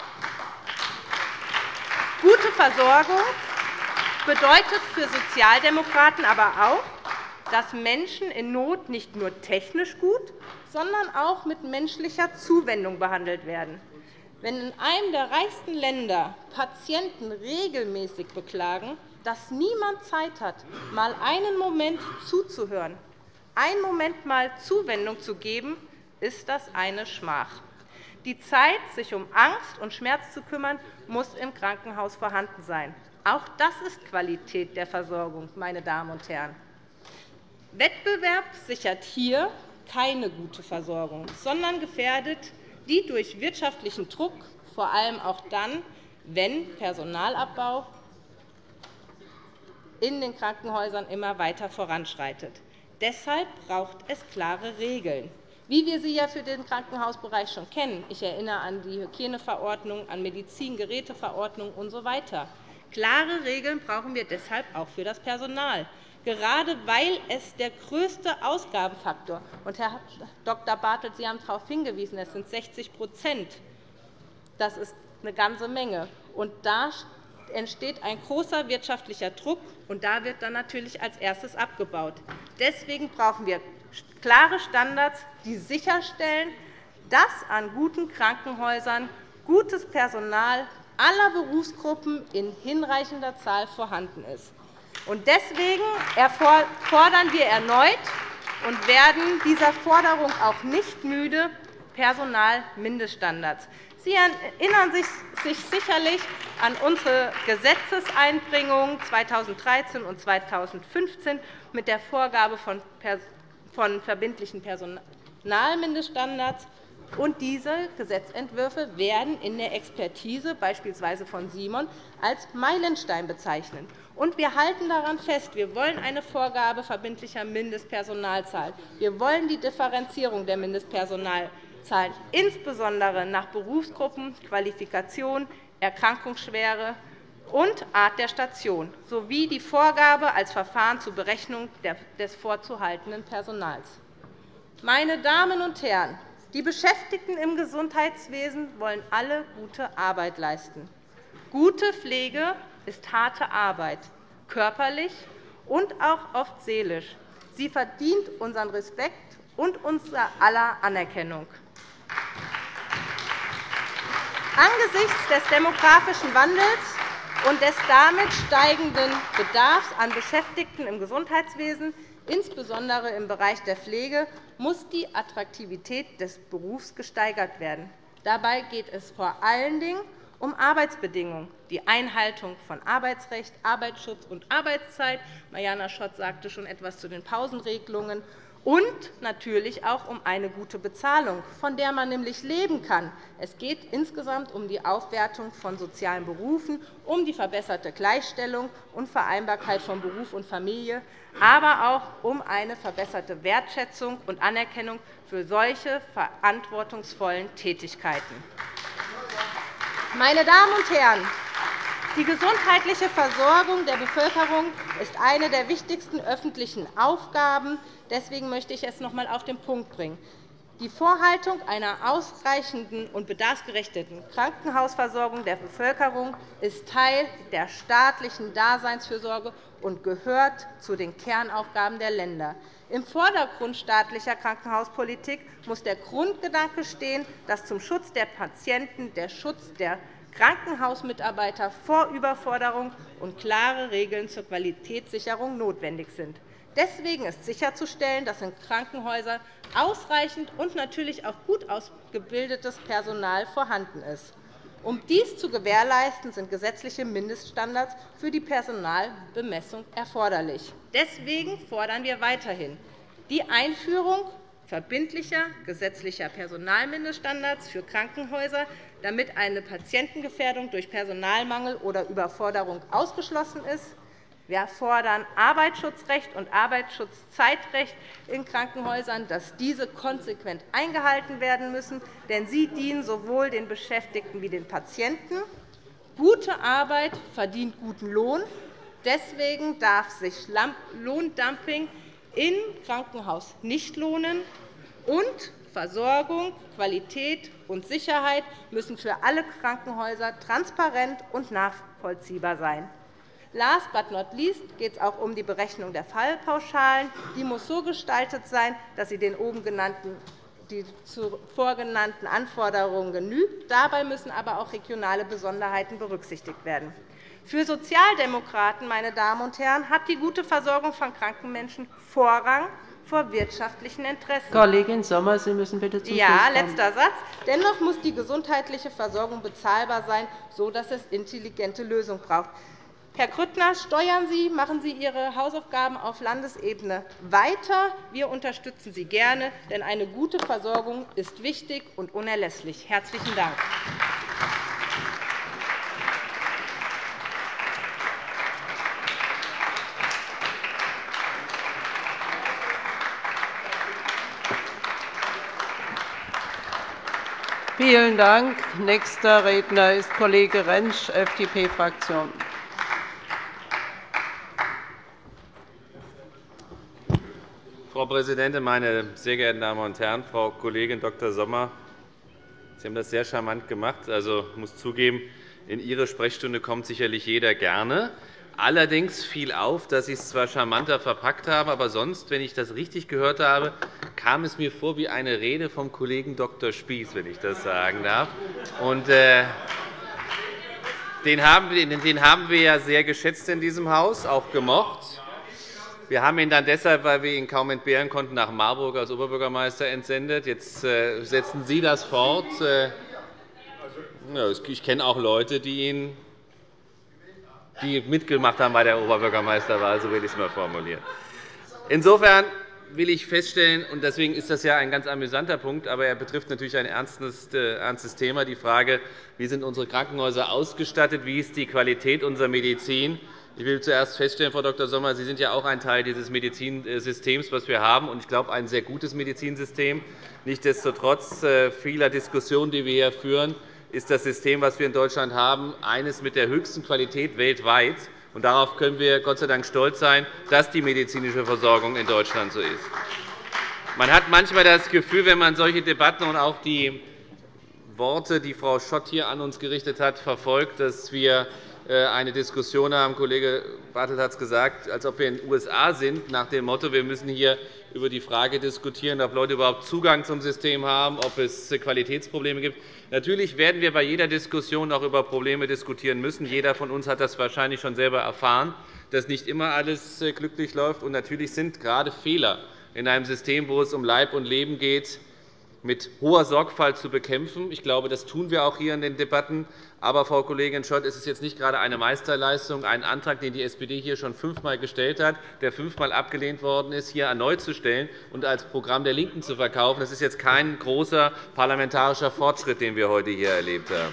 D: Gute Versorgung bedeutet für Sozialdemokraten aber auch, dass Menschen in Not nicht nur technisch gut, sondern auch mit menschlicher Zuwendung behandelt werden. Wenn in einem der reichsten Länder Patienten regelmäßig beklagen, dass niemand Zeit hat, mal einen Moment zuzuhören, einen Moment mal Zuwendung zu geben, ist das eine Schmach. Die Zeit, sich um Angst und Schmerz zu kümmern, muss im Krankenhaus vorhanden sein. Auch das ist Qualität der Versorgung, meine Damen und Herren. Wettbewerb sichert hier keine gute Versorgung, sondern gefährdet die durch wirtschaftlichen Druck, vor allem auch dann, wenn Personalabbau in den Krankenhäusern immer weiter voranschreitet. Deshalb braucht es klare Regeln, wie wir sie ja für den Krankenhausbereich schon kennen. Ich erinnere an die Hygieneverordnung, an Medizingeräteverordnung usw. Klare Regeln brauchen wir deshalb auch für das Personal, gerade weil es der größte Ausgabenfaktor ist. Und, Herr Doktor Bartelt, Sie haben darauf hingewiesen, es sind sechzig Prozent. Das ist eine ganze Menge. Und da entsteht ein großer wirtschaftlicher Druck, und da wird dann natürlich als erstes abgebaut. Deswegen brauchen wir klare Standards, die sicherstellen, dass an guten Krankenhäusern gutes Personal aller Berufsgruppen in hinreichender Zahl vorhanden ist. Deswegen fordern wir erneut und werden dieser Forderung auch nicht müde, Personalmindeststandards. Sie erinnern sich sicherlich an unsere Gesetzeseinbringungen zweitausenddreizehn und zweitausendfünfzehn mit der Vorgabe von verbindlichen Personalmindeststandards. Und diese Gesetzentwürfe werden in der Expertise, beispielsweise von Simon, als Meilenstein bezeichnet. Und wir halten daran fest. Wir wollen eine Vorgabe verbindlicher Mindestpersonalzahl. Wir wollen die Differenzierung der Mindestpersonalzahlen, insbesondere nach Berufsgruppen, Qualifikation, Erkrankungsschwere und Art der Station, sowie die Vorgabe als Verfahren zur Berechnung des vorzuhaltenden Personals. Meine Damen und Herren, die Beschäftigten im Gesundheitswesen wollen alle gute Arbeit leisten. Gute Pflege ist harte Arbeit, körperlich und auch oft seelisch. Sie verdient unseren Respekt und unser aller Anerkennung. Angesichts des demografischen Wandels und des damit steigenden Bedarfs an Beschäftigten im Gesundheitswesen, insbesondere im Bereich der Pflege, muss die Attraktivität des Berufs gesteigert werden. Dabei geht es vor allen Dingen um Arbeitsbedingungen, die Einhaltung von Arbeitsrecht, Arbeitsschutz und Arbeitszeit. Mariana Schott sagte schon etwas zu den Pausenregelungen. Und natürlich auch um eine gute Bezahlung, von der man nämlich leben kann. Es geht insgesamt um die Aufwertung von sozialen Berufen, um die verbesserte Gleichstellung und Vereinbarkeit von Beruf und Familie, aber auch um eine verbesserte Wertschätzung und Anerkennung für solche verantwortungsvollen Tätigkeiten. Meine Damen und Herren, die gesundheitliche Versorgung der Bevölkerung ist eine der wichtigsten öffentlichen Aufgaben. Deswegen möchte ich es noch einmal auf den Punkt bringen. Die Vorhaltung einer ausreichenden und bedarfsgerechten Krankenhausversorgung der Bevölkerung ist Teil der staatlichen Daseinsfürsorge und gehört zu den Kernaufgaben der Länder. Im Vordergrund staatlicher Krankenhauspolitik muss der Grundgedanke stehen, dass zum Schutz der Patienten der Schutz der Krankenhausmitarbeiter vor Überforderung und klare Regeln zur Qualitätssicherung notwendig sind. Deswegen ist sicherzustellen, dass in Krankenhäusern ausreichend und natürlich auch gut ausgebildetes Personal vorhanden ist. Um dies zu gewährleisten, sind gesetzliche Mindeststandards für die Personalbemessung erforderlich. Deswegen fordern wir weiterhin die Einführung verbindlicher gesetzlicher Personalmindeststandards für Krankenhäuser, damit eine Patientengefährdung durch Personalmangel oder Überforderung ausgeschlossen ist. Wir fordern Arbeitsschutzrecht und Arbeitsschutzzeitrecht in Krankenhäusern, dass diese konsequent eingehalten werden müssen, denn sie dienen sowohl den Beschäftigten wie den Patienten. Gute Arbeit verdient guten Lohn. Deswegen darf sich Lohndumping im Krankenhaus nicht lohnen, und Versorgung, Qualität und Sicherheit müssen für alle Krankenhäuser transparent und nachvollziehbar sein. Last but not least geht es auch um die Berechnung der Fallpauschalen. Die muss so gestaltet sein, dass sie den oben genannten die zuvor genannten Anforderungen genügt. Dabei müssen aber auch regionale Besonderheiten berücksichtigt werden. Für Sozialdemokraten, meine Damen und Herren, hat die gute Versorgung von kranken Menschen Vorrang vor wirtschaftlichen Interessen.
A: Kollegin Sommer, Sie müssen bitte zum
D: Ja,
A: Schluss kommen.
D: letzter Satz. Dennoch muss die gesundheitliche Versorgung bezahlbar sein, sodass es intelligente Lösungen braucht. Herr Grüttner, steuern Sie, machen Sie Ihre Hausaufgaben auf Landesebene weiter. Wir unterstützen Sie gerne, denn eine gute Versorgung ist wichtig und unerlässlich. Herzlichen Dank.
A: Vielen Dank. Nächster Redner ist Kollege Rentsch, F D P-Fraktion.
E: Frau Präsidentin, meine sehr geehrten Damen und Herren! Frau Kollegin Doktor Sommer, Sie haben das sehr charmant gemacht. Also, ich muss zugeben, in Ihre Sprechstunde kommt sicherlich jeder gerne. Allerdings fiel auf, dass Sie es zwar charmanter verpackt haben, aber sonst, wenn ich das richtig gehört habe, kam es mir vor wie eine Rede vom Kollegen Doktor Spieß, wenn ich das sagen darf. Und, äh, den, haben wir, den haben wir ja sehr geschätzt in diesem Haus, auch gemocht. Wir haben ihn dann deshalb, weil wir ihn kaum entbehren konnten, nach Marburg als Oberbürgermeister entsendet. Jetzt äh, setzen Sie das fort. Ich kenne auch Leute, die ihn die mitgemacht haben bei der Oberbürgermeisterwahl, so will ich es mal formulieren. Insofern will ich feststellen, und deswegen ist das ja ein ganz amüsanter Punkt, aber er betrifft natürlich ein ernstes Thema, die Frage, wie sind unsere Krankenhäuser ausgestattet, wie ist die Qualität unserer Medizin. Ich will zuerst feststellen, Frau Doktor Sommer, Sie sind ja auch ein Teil dieses Medizinsystems, das wir haben, und ich glaube, ein sehr gutes Medizinsystem. Nichtsdestotrotz vieler Diskussionen, die wir hier führen, ist das System, das wir in Deutschland haben, eines mit der höchsten Qualität weltweit. Und darauf können wir Gott sei Dank stolz sein, dass die medizinische Versorgung in Deutschland so ist. Man hat manchmal das Gefühl, wenn man solche Debatten und auch die Worte, die Frau Schott hier an uns gerichtet hat, verfolgt, dass wir eine Diskussion haben, Kollege Bartelt hat es gesagt, als ob wir in den U S A sind, nach dem Motto, wir müssen hier über die Frage diskutieren, ob Leute überhaupt Zugang zum System haben, ob es Qualitätsprobleme gibt. Natürlich werden wir bei jeder Diskussion auch über Probleme diskutieren müssen. Jeder von uns hat das wahrscheinlich schon selber erfahren, dass nicht immer alles glücklich läuft. Und natürlich sind gerade Fehler in einem System, wo es um Leib und Leben geht, mit hoher Sorgfalt zu bekämpfen. Ich glaube, das tun wir auch hier in den Debatten. Aber, Frau Kollegin Schott, es ist jetzt nicht gerade eine Meisterleistung, einen Antrag, den die S P D hier schon fünfmal gestellt hat, der fünfmal abgelehnt worden ist, hier erneut zu stellen und als Programm der LINKEN zu verkaufen. Das ist jetzt kein großer parlamentarischer Fortschritt, den wir heute hier erlebt haben.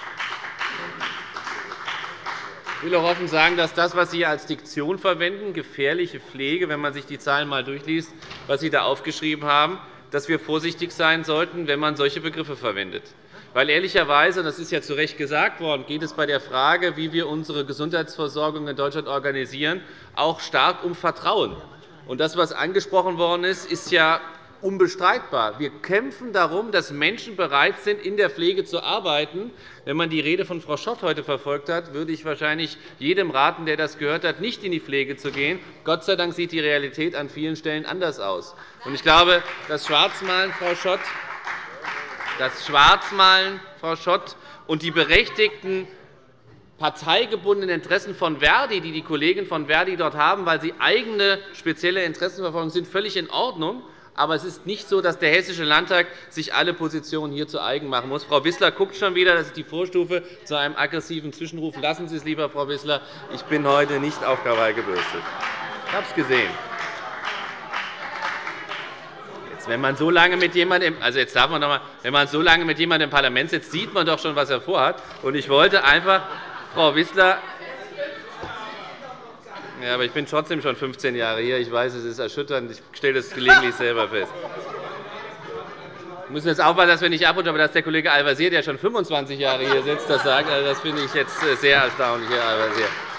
E: Ich will auch offen sagen, dass das, was Sie als Diktion verwenden, gefährliche Pflege, wenn man sich die Zahlen einmal durchliest, was Sie da aufgeschrieben haben, dass wir vorsichtig sein sollten, wenn man solche Begriffe verwendet. Weil ehrlicherweise, das ist ja zu Recht gesagt worden, geht es bei der Frage, wie wir unsere Gesundheitsversorgung in Deutschland organisieren, auch stark um Vertrauen. Und das, was angesprochen worden ist, ist ja unbestreitbar. Wir kämpfen darum, dass Menschen bereit sind, in der Pflege zu arbeiten. Wenn man die Rede von Frau Schott heute verfolgt hat, würde ich wahrscheinlich jedem raten, der das gehört hat, nicht in die Pflege zu gehen. Gott sei Dank sieht die Realität an vielen Stellen anders aus. Ich glaube, das Schwarzmalen, Frau Schott, das Schwarzmalen, Frau Schott, und die berechtigten parteigebundenen Interessen von Verdi, die die Kollegen von Verdi dort haben, weil sie eigene spezielle Interessen verfolgen, sind völlig in Ordnung. Aber es ist nicht so, dass der Hessische Landtag sich alle Positionen hier zu eigen machen muss. Frau Wissler guckt schon wieder. Das ist die Vorstufe zu einem aggressiven Zwischenruf. Lassen Sie es lieber, Frau Wissler. Ich bin heute nicht auf Krawall gebürstet. Ich habe es gesehen. Jetzt, wenn man so lange mit jemandem, also jetzt darf man noch mal, wenn man so lange mit jemandem im Parlament sitzt, sieht man doch schon, was er vorhat. Und ich wollte einfach, Frau Wissler. Ja, aber ich bin trotzdem schon fünfzehn Jahre hier. Ich weiß, es ist erschütternd. Ich stelle das gelegentlich selber fest. Wir müssen jetzt aufpassen, dass wir nicht abrunden, aber dass der Kollege Al-Wazir, der schon fünfundzwanzig Jahre hier sitzt, das sagt, das finde ich jetzt sehr erstaunlich, Herr Al-Wazir.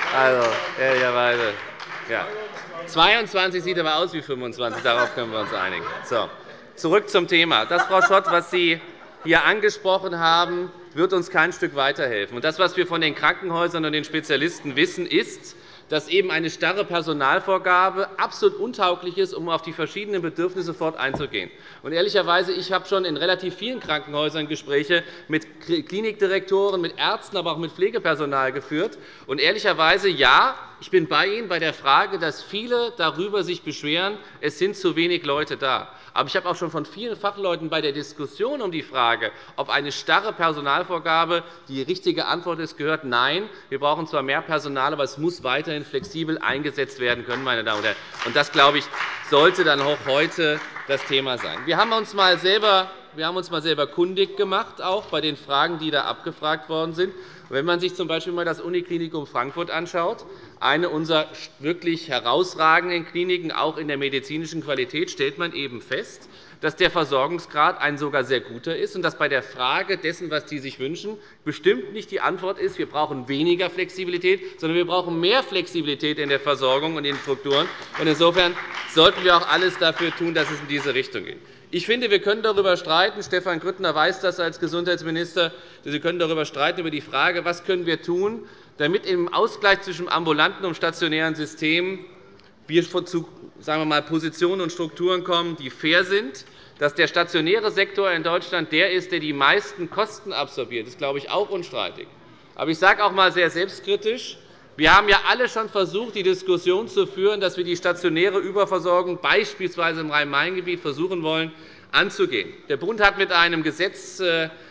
E: Also, ehrlicherweise. Ja. zweiundzwanzig sieht aber aus wie fünfundzwanzig. Darauf können wir uns einigen. So. Zurück zum Thema. Das, Frau Schott, was Sie hier angesprochen haben, wird uns kein Stück weiterhelfen. Das, was wir von den Krankenhäusern und den Spezialisten wissen, ist, dass eben eine starre Personalvorgabe absolut untauglich ist, um auf die verschiedenen Bedürfnisse sofort einzugehen. Und ehrlicherweise, ich habe schon in relativ vielen Krankenhäusern Gespräche mit Klinikdirektoren, mit Ärzten, aber auch mit Pflegepersonal geführt. Und ehrlicherweise, ja, ich bin bei Ihnen bei der Frage, dass viele darüber sich beschweren, es sind zu wenig Leute da. Aber ich habe auch schon von vielen Fachleuten bei der Diskussion um die Frage, ob eine starre Personalvorgabe die richtige Antwort ist, gehört, nein, wir brauchen zwar mehr Personal, aber es muss weiterhin flexibel eingesetzt werden können, meine Damen und Herren. Und das, glaube ich, sollte dann auch heute das Thema sein. Wir haben uns mal selber, wir haben uns mal selber kundig gemacht, auch bei den Fragen, die da abgefragt worden sind. Wenn man sich z. B. mal das Uniklinikum Frankfurt anschaut, eine unserer wirklich herausragenden Kliniken, auch in der medizinischen Qualität, stellt man eben fest, dass der Versorgungsgrad ein sogar sehr guter ist und dass bei der Frage dessen, was die sich wünschen, bestimmt nicht die Antwort ist, wir brauchen weniger Flexibilität, sondern wir brauchen mehr Flexibilität in der Versorgung und in den Strukturen. Insofern sollten wir auch alles dafür tun, dass es in diese Richtung geht. Ich finde, wir können darüber streiten. Stefan Grüttner weiß das als Gesundheitsminister. Sie können darüber streiten, über die Frage, was können wir tun, damit im Ausgleich zwischen dem ambulanten und stationären System wir zu, sagen wir mal, Positionen und Strukturen kommen, die fair sind. Dass der stationäre Sektor in Deutschland der ist, der die meisten Kosten absorbiert, ist, glaube ich, auch unstreitig. Aber ich sage auch einmal sehr selbstkritisch, wir haben ja alle schon versucht, die Diskussion zu führen, dass wir die stationäre Überversorgung beispielsweise im Rhein-Main-Gebiet versuchen wollen, anzugehen. Der Bund hat mit einem Gesetz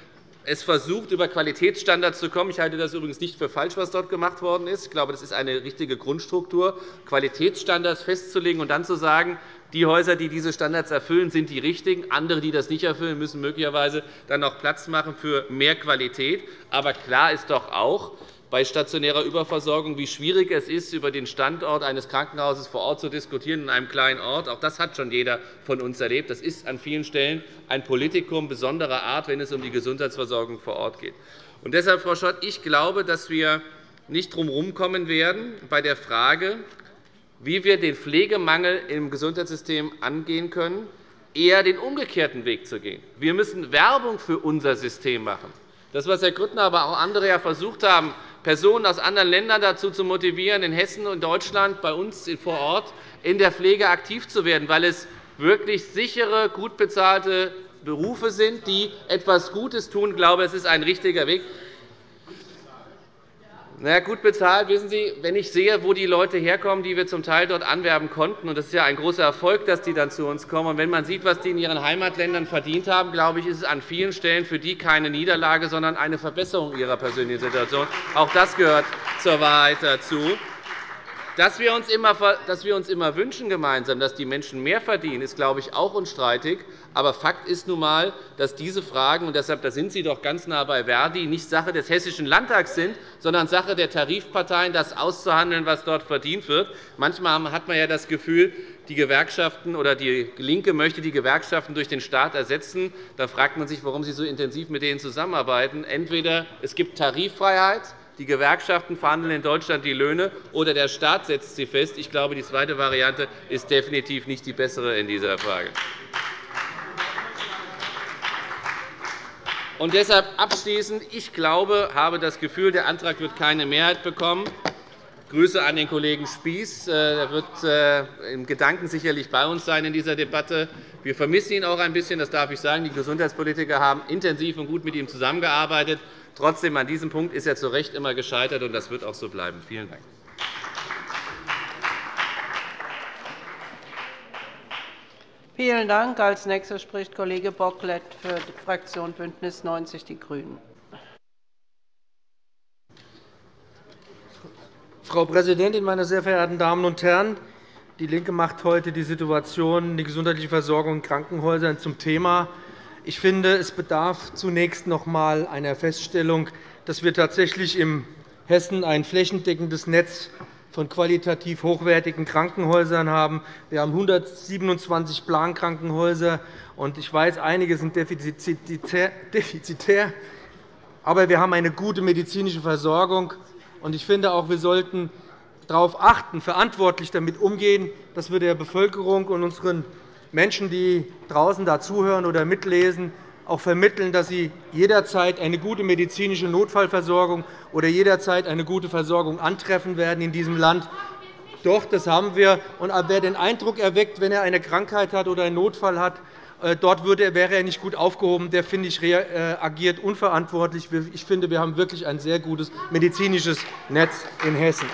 E: es versucht, über Qualitätsstandards zu kommen. Ich halte das übrigens nicht für falsch, was dort gemacht worden ist. Ich glaube, das ist eine richtige Grundstruktur, Qualitätsstandards festzulegen und dann zu sagen, die Häuser, die diese Standards erfüllen, sind die richtigen. Andere, die das nicht erfüllen, müssen möglicherweise dann noch Platz machen für mehr Qualität. Aber klar ist doch auch, bei stationärer Überversorgung, wie schwierig es ist, über den Standort eines Krankenhauses vor Ort zu diskutieren in einem kleinen Ort. Auch das hat schon jeder von uns erlebt. Das ist an vielen Stellen ein Politikum besonderer Art, wenn es um die Gesundheitsversorgung vor Ort geht. Und deshalb, Frau Schott, ich glaube, dass wir nicht drum herumkommen werden bei der Frage, wie wir den Pflegemangel im Gesundheitssystem angehen können, eher den umgekehrten Weg zu gehen. Wir müssen Werbung für unser System machen. Das, was Herr Grüttner, aber auch andere ja versucht haben, Personen aus anderen Ländern dazu zu motivieren, in Hessen und Deutschland bei uns vor Ort in der Pflege aktiv zu werden, weil es wirklich sichere, gut bezahlte Berufe sind, die etwas Gutes tun. Ich glaube, es ist ein richtiger Weg. Na ja, gut bezahlt, wissen Sie, wenn ich sehe, wo die Leute herkommen, die wir zum Teil dort anwerben konnten, und das ist ja ein großer Erfolg, dass die dann zu uns kommen, und wenn man sieht, was die in ihren Heimatländern verdient haben, glaube ich, ist es an vielen Stellen für die keine Niederlage, sondern eine Verbesserung ihrer persönlichen Situation. Auch das gehört zur Wahrheit dazu. Dass wir uns immer, dass wir uns immer wünschen gemeinsam, dass die Menschen mehr verdienen, ist, glaube ich, auch unstreitig. Aber Fakt ist nun einmal, dass diese Fragen, und deshalb da sind Sie doch ganz nah bei Verdi, nicht Sache des Hessischen Landtags sind, sondern Sache der Tarifparteien, das auszuhandeln, was dort verdient wird. Manchmal hat man ja das Gefühl, die Gewerkschaften oder die LINKE möchte die Gewerkschaften durch den Staat ersetzen. Da fragt man sich, warum Sie so intensiv mit denen zusammenarbeiten. Entweder es gibt Tariffreiheit, die Gewerkschaften verhandeln in Deutschland die Löhne, oder der Staat setzt sie fest. Ich glaube, die zweite Variante ist definitiv nicht die bessere in dieser Frage. Und deshalb abschließend. Ich glaube, habe das Gefühl, der Antrag wird keine Mehrheit bekommen. Grüße an den Kollegen Spies. Er wird im Gedanken sicherlich bei uns sein in dieser Debatte. Wir vermissen ihn auch ein bisschen, das darf ich sagen. Die Gesundheitspolitiker haben intensiv und gut mit ihm zusammengearbeitet. Trotzdem, an diesem Punkt ist er zu Recht immer gescheitert, und das wird auch so bleiben. Vielen Dank.
A: Vielen Dank. Als Nächster spricht Kollege Bocklet für die Fraktion BÜNDNIS neunzig die GRÜNEN.
F: Frau Präsidentin, meine sehr verehrten Damen und Herren! DIE LINKE macht heute die Situation, die gesundheitliche Versorgung in Krankenhäusern zum Thema. Ich finde, es bedarf zunächst noch einmal einer Feststellung, dass wir tatsächlich in Hessen ein flächendeckendes Netz von qualitativ hochwertigen Krankenhäusern haben. Wir haben hundertsiebenundzwanzig Plankrankenhäuser, und ich weiß, einige sind defizitär, aber wir haben eine gute medizinische Versorgung. Ich finde auch, wir sollten darauf achten, verantwortlich damit umgehen, dass wir der Bevölkerung und unseren Menschen, die draußen da zuhören oder mitlesen, auch vermitteln, dass sie jederzeit eine gute medizinische Notfallversorgung oder jederzeit eine gute Versorgung antreffen werden in diesem Land. Doch, das haben wir. Und wer den Eindruck erweckt, wenn er eine Krankheit hat oder einen Notfall hat, dort wäre er nicht gut aufgehoben, der, finde ich, agiert unverantwortlich. Ich finde, wir haben wirklich ein sehr gutes medizinisches Netz in Hessen.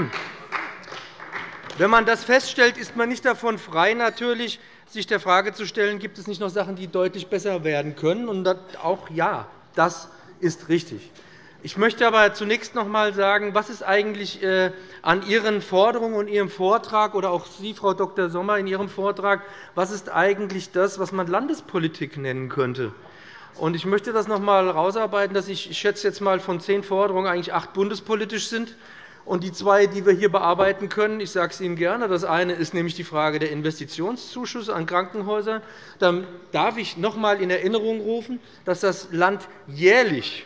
F: Wenn man das feststellt, ist man nicht davon frei, natürlich, sich der Frage zu stellen, gibt es nicht noch Sachen, die deutlich besser werden können? Und auch ja, das ist richtig. Ich möchte aber zunächst noch einmal sagen, was ist eigentlich an Ihren Forderungen und Ihrem Vortrag oder auch Sie, Frau Doktor Sommer, in Ihrem Vortrag, was ist eigentlich das, was man Landespolitik nennen könnte? Ich möchte das noch einmal herausarbeiten, dass ich, ich schätze jetzt einmal von zehn Forderungen eigentlich acht bundespolitisch sind. Und die zwei, die wir hier bearbeiten können, ich sage es Ihnen gerne. Das eine ist nämlich die Frage der Investitionszuschüsse an Krankenhäuser. Dann darf ich noch einmal in Erinnerung rufen, dass das Land jährlich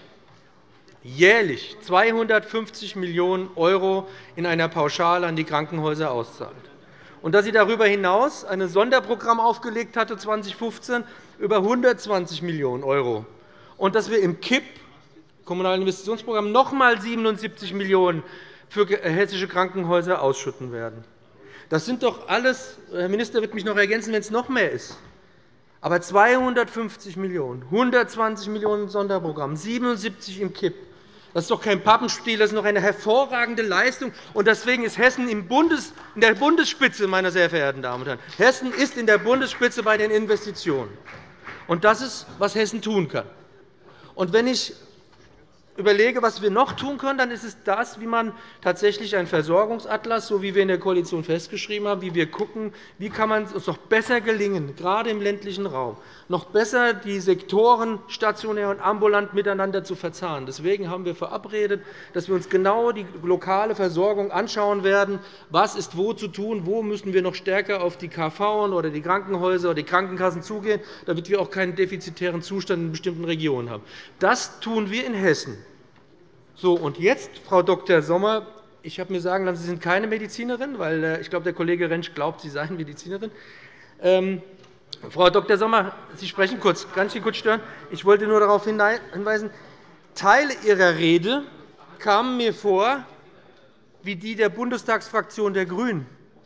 F: jährlich zweihundertfünfzig Millionen € in einer Pauschale an die Krankenhäuser auszahlt. Und dass sie darüber hinaus ein Sonderprogramm aufgelegt hatte, zweitausendfünfzehn, über hundertzwanzig Millionen €. Und dass wir im K I P, Kommunalen Investitionsprogramm, noch einmal siebenundsiebzig Millionen € für hessische Krankenhäuser ausschütten werden. Das sind doch alles, Herr Minister wird mich noch ergänzen, wenn es noch mehr ist. Aber zweihundertfünfzig Millionen €, hundertzwanzig Millionen € im Sonderprogramm, siebenundsiebzig im K I P, das ist doch kein Pappenstiel, das ist noch eine hervorragende Leistung. Und deswegen ist Hessen in der Bundesspitze, meine sehr verehrten Damen und Herren. Hessen ist in der Bundesspitze bei den Investitionen. Und das ist, was Hessen tun kann. Und wenn ich überlege, was wir noch tun können, dann ist es das, wie man tatsächlich einen Versorgungsatlas, so wie wir in der Koalition festgeschrieben haben, wie wir schauen, wie kann man es uns noch besser gelingen, gerade im ländlichen Raum, noch besser die Sektoren stationär und ambulant miteinander zu verzahnen. Deswegen haben wir verabredet, dass wir uns genau die lokale Versorgung anschauen werden. Was ist wo zu tun? Wo müssen wir noch stärker auf die K V oder die Krankenhäuser oder die Krankenkassen zugehen, damit wir auch keinen defizitären Zustand in bestimmten Regionen haben? Das tun wir in Hessen. So, und jetzt, Frau Doktor Sommer, ich habe mir sagen lassen, Sie sind keine Medizinerin, weil ich glaube, der Kollege Rentsch glaubt, Sie seien Medizinerin. Ähm, Frau Doktor Sommer, Sie sprechen kurz. Kann ich Sie kurz stören? Ich wollte nur darauf hinweisen, Teile Ihrer Rede kamen mir vor wie die der Bundestagsfraktion der GRÜNEN.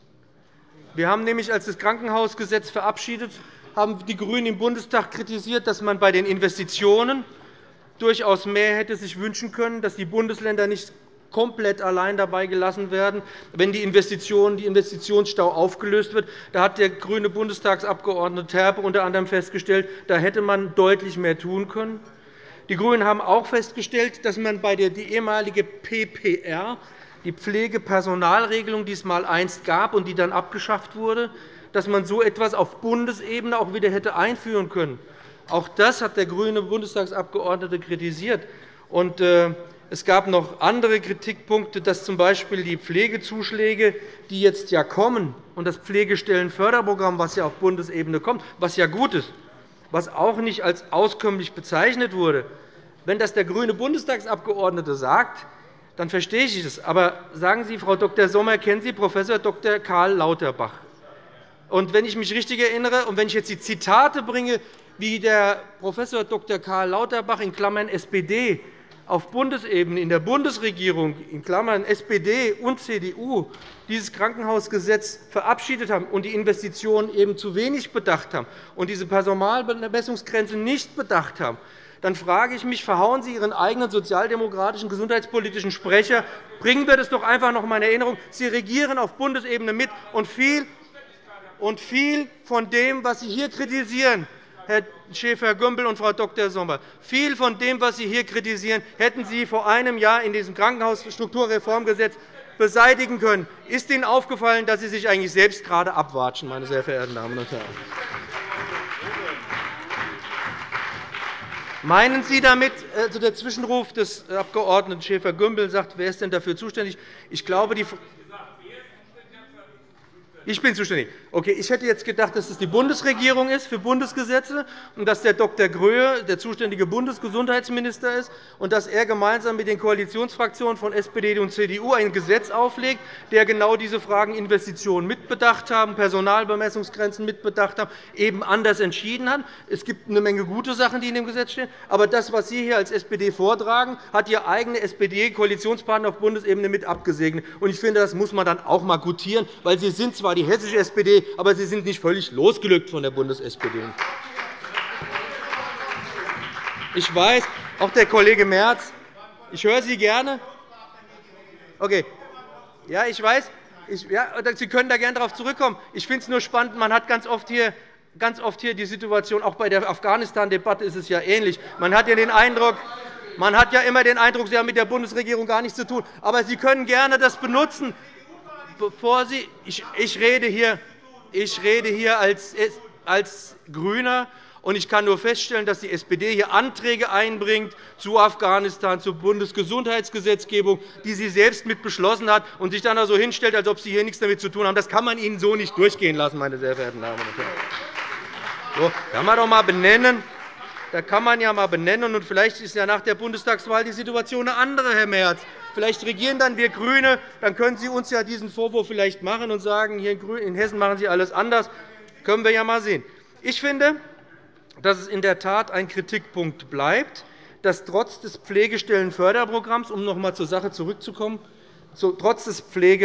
F: Wir haben nämlich, als das Krankenhausgesetz verabschiedet, haben die GRÜNEN im Bundestag kritisiert, dass man bei den Investitionen durchaus mehr hätte sich wünschen können, dass die Bundesländer nicht komplett allein dabei gelassen werden, wenn die Investitionen, die Investitionsstau aufgelöst wird. Da hat der grüne Bundestagsabgeordnete Terpe unter anderem festgestellt, da hätte man deutlich mehr tun können. Die GRÜNEN haben auch festgestellt, dass man bei der die ehemalige P P R, die Pflegepersonalregelung, die es mal einst gab und die dann abgeschafft wurde, dass man so etwas auf Bundesebene auch wieder hätte einführen können. Auch das hat der grüne Bundestagsabgeordnete kritisiert. Und es gab noch andere Kritikpunkte, dass z. B. die Pflegezuschläge, die jetzt ja kommen, und das Pflegestellenförderprogramm, das ja auf Bundesebene kommt, was ja gut ist, was auch nicht als auskömmlich bezeichnet wurde, wenn das der grüne Bundestagsabgeordnete sagt, dann verstehe ich es. Aber sagen Sie, Frau Doktor Sommer, kennen Sie Prof. Doktor Karl Lauterbach? Und wenn ich mich richtig erinnere und wenn ich jetzt die Zitate bringe, wie der Prof. Doktor Karl Lauterbach in Klammern S P D auf Bundesebene in der Bundesregierung in Klammern S P D und C D U dieses Krankenhausgesetz verabschiedet haben und die Investitionen eben zu wenig bedacht haben und diese Personalbemessungsgrenze nicht bedacht haben, dann frage ich mich, verhauen Sie Ihren eigenen sozialdemokratischen gesundheitspolitischen Sprecher? Bringen wir das doch einfach noch einmal in Erinnerung. Sie regieren auf Bundesebene mit, und viel, und viel von dem, was Sie hier kritisieren, Herr Schäfer-Gümbel und Frau Doktor Sommer, viel von dem, was Sie hier kritisieren, hätten Sie vor einem Jahr in diesem Krankenhausstrukturreformgesetz beseitigen können. Ist Ihnen aufgefallen, dass Sie sich eigentlich selbst gerade abwatschen, meine sehr verehrten Damen und Herren? Meinen Sie damit, also der Zwischenruf des Abg. Schäfer-Gümbel sagt, wer ist denn dafür zuständig? Ich glaube, die Ich bin zuständig. Okay, ich hätte jetzt gedacht, dass es die Bundesregierung ist für Bundesgesetze und dass der Doktor Gröhe der zuständige Bundesgesundheitsminister ist und dass er gemeinsam mit den Koalitionsfraktionen von S P D und C D U ein Gesetz auflegt, der genau diese Fragen Investitionen mitbedacht haben, Personalbemessungsgrenzen mitbedacht haben, eben anders entschieden hat. Es gibt eine Menge gute Sachen, die in dem Gesetz stehen. Aber das, was Sie hier als S P D vortragen, hat Ihr eigener S P D-Koalitionspartner auf Bundesebene mit abgesegnet. Ich finde, das muss man dann auch mal gutieren, weil Sie sind zwar die hessische S P D, aber Sie sind nicht völlig losgelöst von der Bundes-S P D. Ich weiß, auch der Kollege Merz, ich höre Sie gerne. Okay. Ja, ich weiß. Ich, ja, Sie können da gerne darauf zurückkommen. Ich finde es nur spannend. Man hat ganz oft hier ganz oft hier die Situation, auch bei der Afghanistan-Debatte ist es ja ähnlich. Man hat ja den Eindruck, man hat ja immer den Eindruck, Sie haben mit der Bundesregierung gar nichts zu tun. Aber Sie können gerne das benutzen, bevor Sie. Ich, ich rede hier, ich rede hier als, als GRÜNER. Und ich kann nur feststellen, dass die S P D hier Anträge einbringt zu Afghanistan, zur Bundesgesundheitsgesetzgebung, die sie selbst mit beschlossen hat, und sich dann so hinstellt, als ob sie hier nichts damit zu tun haben. Das kann man Ihnen so nicht durchgehen lassen, meine sehr verehrten Damen und Herren. So, kann man doch mal benennen. Da kann man ja mal benennen. Und vielleicht ist ja nach der Bundestagswahl die Situation eine andere, Herr Merz. Vielleicht regieren dann wir GRÜNE. Dann können Sie uns ja diesen Vorwurf vielleicht machen und sagen, hier in Hessen machen Sie alles anders. Das können wir ja mal sehen. Ich finde, dass es in der Tat ein Kritikpunkt bleibt, dass trotz des Pflegestellenförderprogramms, um noch einmal zur Sache zurückzukommen, trotz des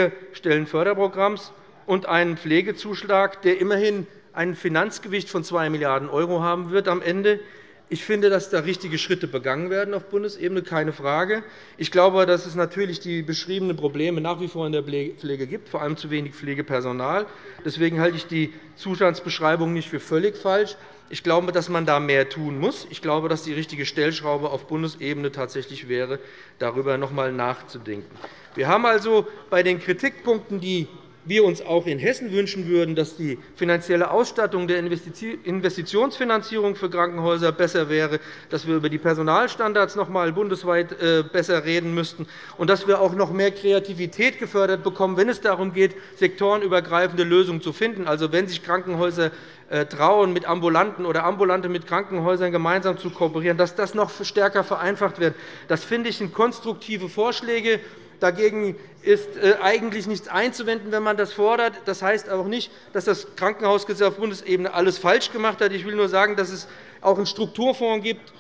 F: Pflegestellenförderprogramms und einem Pflegezuschlag, der immerhin ein Finanzgewicht von zwei Milliarden € haben wird am Ende, ich finde, dass da richtige Schritte begangen werden auf Bundesebene, keine Frage. Ich glaube, dass es natürlich die beschriebenen Probleme nach wie vor in der Pflege gibt, vor allem zu wenig Pflegepersonal. Deswegen halte ich die Zustandsbeschreibung nicht für völlig falsch. Ich glaube, dass man da mehr tun muss. Ich glaube, dass die richtige Stellschraube auf Bundesebene tatsächlich wäre, darüber noch einmal nachzudenken. Wir haben also bei den Kritikpunkten, die wir uns auch in Hessen wünschen würden, dass die finanzielle Ausstattung der Investitionsfinanzierung für Krankenhäuser besser wäre, dass wir über die Personalstandards noch einmal bundesweit besser reden müssten und dass wir auch noch mehr Kreativität gefördert bekommen, wenn es darum geht, sektorenübergreifende Lösungen zu finden. Also, wenn sich Krankenhäuser trauen, mit Ambulanten oder Ambulante mit Krankenhäusern gemeinsam zu kooperieren, dass das noch stärker vereinfacht wird. Das finde ich sind konstruktive Vorschläge. Dagegen ist eigentlich nichts einzuwenden, wenn man das fordert. Das heißt auch nicht, dass das Krankenhausgesetz auf Bundesebene alles falsch gemacht hat. Ich will nur sagen, dass es auch einen Strukturfonds gibt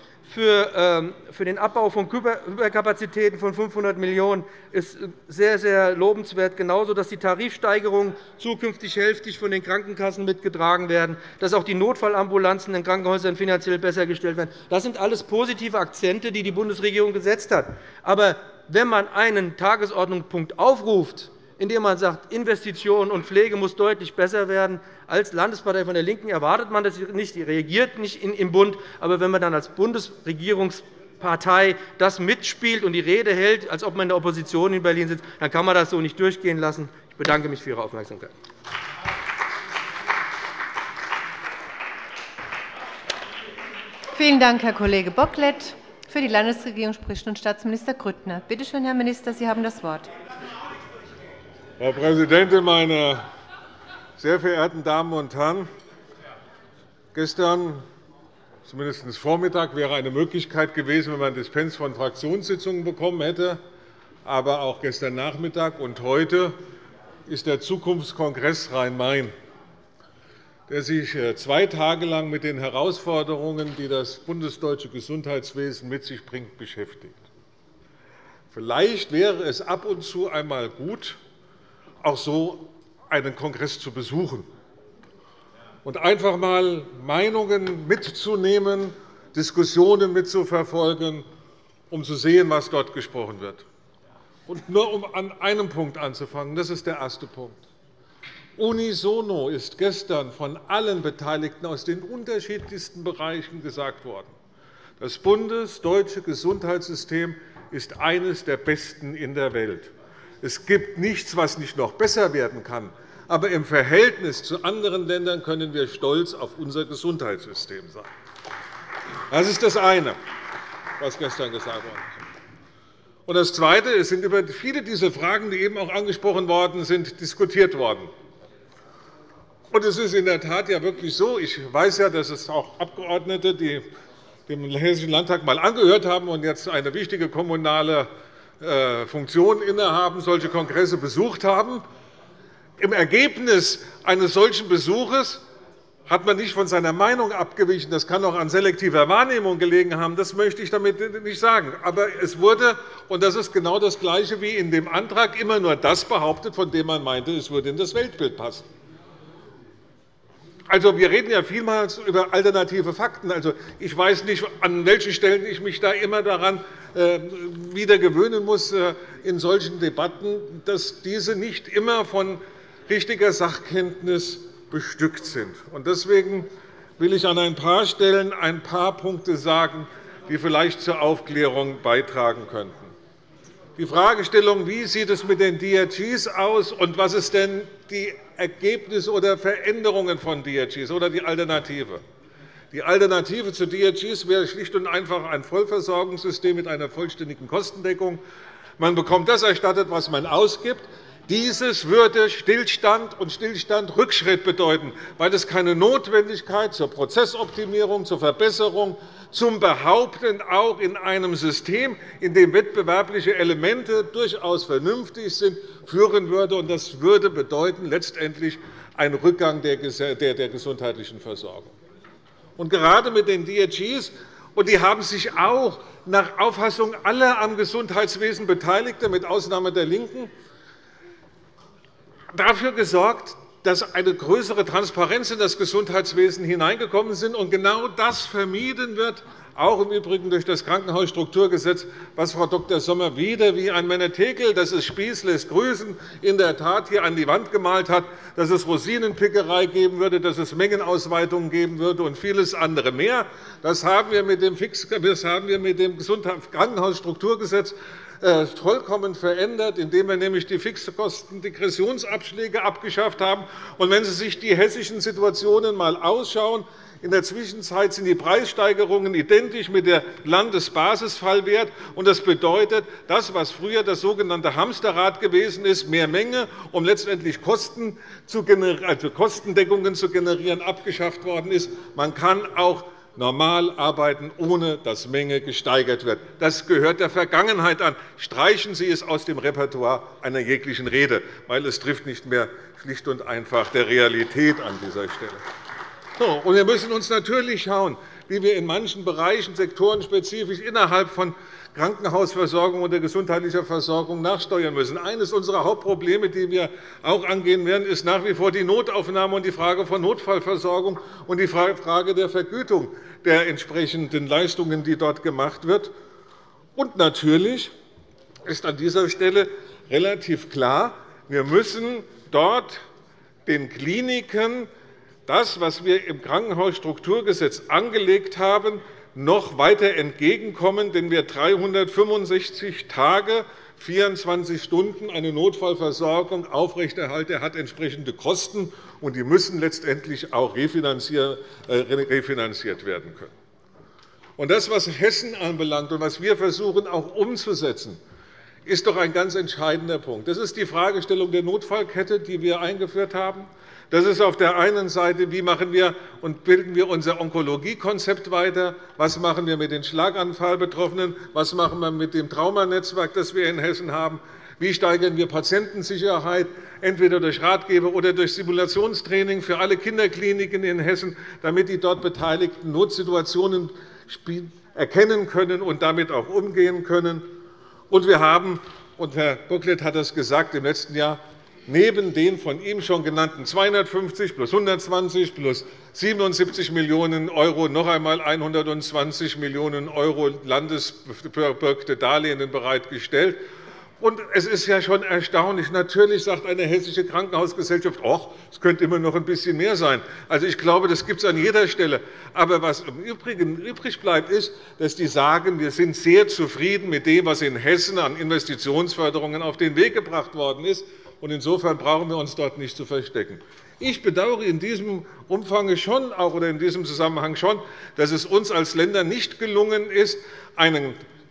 F: für den Abbau von Überkapazitäten von fünfhundert Millionen €. Das ist sehr, sehr lobenswert. Genauso, dass die Tarifsteigerungen zukünftig hälftig von den Krankenkassen mitgetragen werden, dass auch die Notfallambulanzen in Krankenhäusern finanziell besser gestellt werden. Das sind alles positive Akzente, die die Bundesregierung gesetzt hat. Aber wenn man einen Tagesordnungspunkt aufruft, indem man sagt, Investitionen und Pflege muss deutlich besser werden, als Landespartei von der LINKEN erwartet man das nicht, die reagiert nicht im Bund. Aber wenn man dann als Bundesregierungspartei das mitspielt und die Rede hält, als ob man in der Opposition in Berlin sitzt, dann kann man das so nicht durchgehen lassen. Ich bedanke mich für Ihre Aufmerksamkeit.
G: Vielen Dank, Herr Kollege Bocklet. Für die Landesregierung spricht nun Staatsminister Grüttner. Bitte schön, Herr Minister, Sie haben das Wort.
H: Frau Präsidentin, meine sehr verehrten Damen und Herren! Gestern, zumindest Vormittag, wäre eine Möglichkeit gewesen, wenn man Dispens von Fraktionssitzungen bekommen hätte. Aber auch gestern Nachmittag und heute ist der Zukunftskongress Rhein-Main, der sich zwei Tage lang mit den Herausforderungen, die das bundesdeutsche Gesundheitswesen mit sich bringt, beschäftigt. Vielleicht wäre es ab und zu einmal gut, auch so einen Kongress zu besuchen und einfach einmal Meinungen mitzunehmen, Diskussionen mitzuverfolgen, um zu sehen, was dort gesprochen wird. Und nur um an einem Punkt anzufangen, das ist der erste Punkt. Unisono ist gestern von allen Beteiligten aus den unterschiedlichsten Bereichen gesagt worden. Das bundesdeutsche Gesundheitssystem ist eines der besten in der Welt. Es gibt nichts, was nicht noch besser werden kann. Aber im Verhältnis zu anderen Ländern können wir stolz auf unser Gesundheitssystem sein. Das ist das eine, was gestern gesagt worden ist. Und das Zweite, es sind über viele dieser Fragen, die eben auch angesprochen worden sind, diskutiert worden. Und es ist in der Tat ja wirklich so. Ich weiß ja, dass es auch Abgeordnete, die dem Hessischen Landtag einmal angehört haben und jetzt eine wichtige kommunale Funktion innehaben, solche Kongresse besucht haben. Im Ergebnis eines solchen Besuches hat man nicht von seiner Meinung abgewichen. Das kann auch an selektiver Wahrnehmung gelegen haben. Das möchte ich damit nicht sagen. Aber es wurde, und das ist genau das Gleiche wie in dem Antrag, immer nur das behauptet, von dem man meinte, es würde in das Weltbild passen. Also, wir reden ja vielmals über alternative Fakten. Also, ich weiß nicht, an welchen Stellen ich mich da immer daran wieder gewöhnen muss in solchen Debatten, dass diese nicht immer von richtiger Sachkenntnis bestückt sind. Deswegen will ich an ein paar Stellen ein paar Punkte sagen, die vielleicht zur Aufklärung beitragen könnten. Die Fragestellung, wie sieht es mit den D R Gs aus und was sind denn die Ergebnisse oder Veränderungen von D R Gs oder die Alternative? Die Alternative zu D R Gs wäre schlicht und einfach ein Vollversorgungssystem mit einer vollständigen Kostendeckung. Man bekommt das erstattet, was man ausgibt. Dieses würde Stillstand und Stillstand Rückschritt bedeuten, weil es keine Notwendigkeit zur Prozessoptimierung, zur Verbesserung, zum Behaupten auch in einem System, in dem wettbewerbliche Elemente durchaus vernünftig sind, führen würde. Das würde bedeuten letztendlich einen Rückgang der gesundheitlichen Versorgung. Und gerade mit den D R Gs, und die haben sich auch nach Auffassung aller am Gesundheitswesen Beteiligten, mit Ausnahme der LINKEN, dafür gesorgt, dass eine größere Transparenz in das Gesundheitswesen hineingekommen ist. Und genau das vermieden wird, auch im Übrigen durch das Krankenhausstrukturgesetz, was Frau Doktor Sommer wieder wie ein Menetekel, das ist Spieß lässt grüßen, in der Tat hier an die Wand gemalt hat, dass es Rosinenpickerei geben würde, dass es Mengenausweitungen geben würde und vieles andere mehr. Das haben wir mit dem, das haben wir mit dem Krankenhausstrukturgesetz vollkommen verändert, indem wir nämlich die Fixkostendegressionsabschläge abgeschafft haben. Und wenn Sie sich die hessischen Situationen einmal ausschauen, in der Zwischenzeit sind die Preissteigerungen identisch mit dem Landesbasisfallwert. Das bedeutet, das, was früher das sogenannte Hamsterrad gewesen ist, mehr Menge, um letztendlich Kosten zu also Kostendeckungen zu generieren, abgeschafft worden ist. Man kann auch normal arbeiten, ohne dass Menge gesteigert wird. Das gehört der Vergangenheit an. Streichen Sie es aus dem Repertoire einer jeglichen Rede, weil es trifft nicht mehr schlicht und einfach der Realität an dieser Stelle. So, und wir müssen uns natürlich schauen, wie wir in manchen Bereichen sektorenspezifisch innerhalb von Krankenhausversorgung oder gesundheitlicher Versorgung nachsteuern müssen. Eines unserer Hauptprobleme, die wir auch angehen werden, ist nach wie vor die Notaufnahme und die Frage von Notfallversorgung und die Frage der Vergütung der entsprechenden Leistungen, die dort gemacht wird. Und natürlich ist an dieser Stelle relativ klar, wir müssen dort den Kliniken das, was wir im Krankenhausstrukturgesetz angelegt haben, noch weiter entgegenkommen, denn wer dreihundertfünfundsechzig Tage, vierundzwanzig Stunden eine Notfallversorgung aufrechterhält, hat entsprechende Kosten, und die müssen letztendlich auch refinanziert werden können. Und das, was Hessen anbelangt und was wir versuchen auch umzusetzen, ist doch ein ganz entscheidender Punkt. Das ist die Fragestellung der Notfallkette, die wir eingeführt haben. Das ist auf der einen Seite, wie machen wir und bilden wir unser Onkologiekonzept weiter, was machen wir mit den Schlaganfallbetroffenen, was machen wir mit dem Traumanetzwerk, das wir in Hessen haben, wie steigern wir Patientensicherheit, entweder durch Ratgeber oder durch Simulationstraining für alle Kinderkliniken in Hessen, damit die dort Beteiligten Notsituationen erkennen können und damit auch umgehen können. Und wir haben, und Herr Bocklet hat das gesagt, im letzten Jahr neben den von ihm schon genannten zweihundertfünfzig plus hundertzwanzig plus siebenundsiebzig Millionen € noch einmal hundertzwanzig Millionen € landesbürgte Darlehen bereitgestellt. Und es ist ja schon erstaunlich. Natürlich sagt eine hessische Krankenhausgesellschaft, ach, es könnte immer noch ein bisschen mehr sein. Also, ich glaube, das gibt es an jeder Stelle. Aber was im Übrigen übrig bleibt, ist, dass die sagen, wir sind sehr zufrieden mit dem, was in Hessen an Investitionsförderungen auf den Weg gebracht worden ist. Und insofern brauchen wir uns dort nicht zu verstecken. Ich bedauere in diesem Umfang schon auch, oder in diesem Zusammenhang schon, dass es uns als Ländern nicht gelungen ist, einen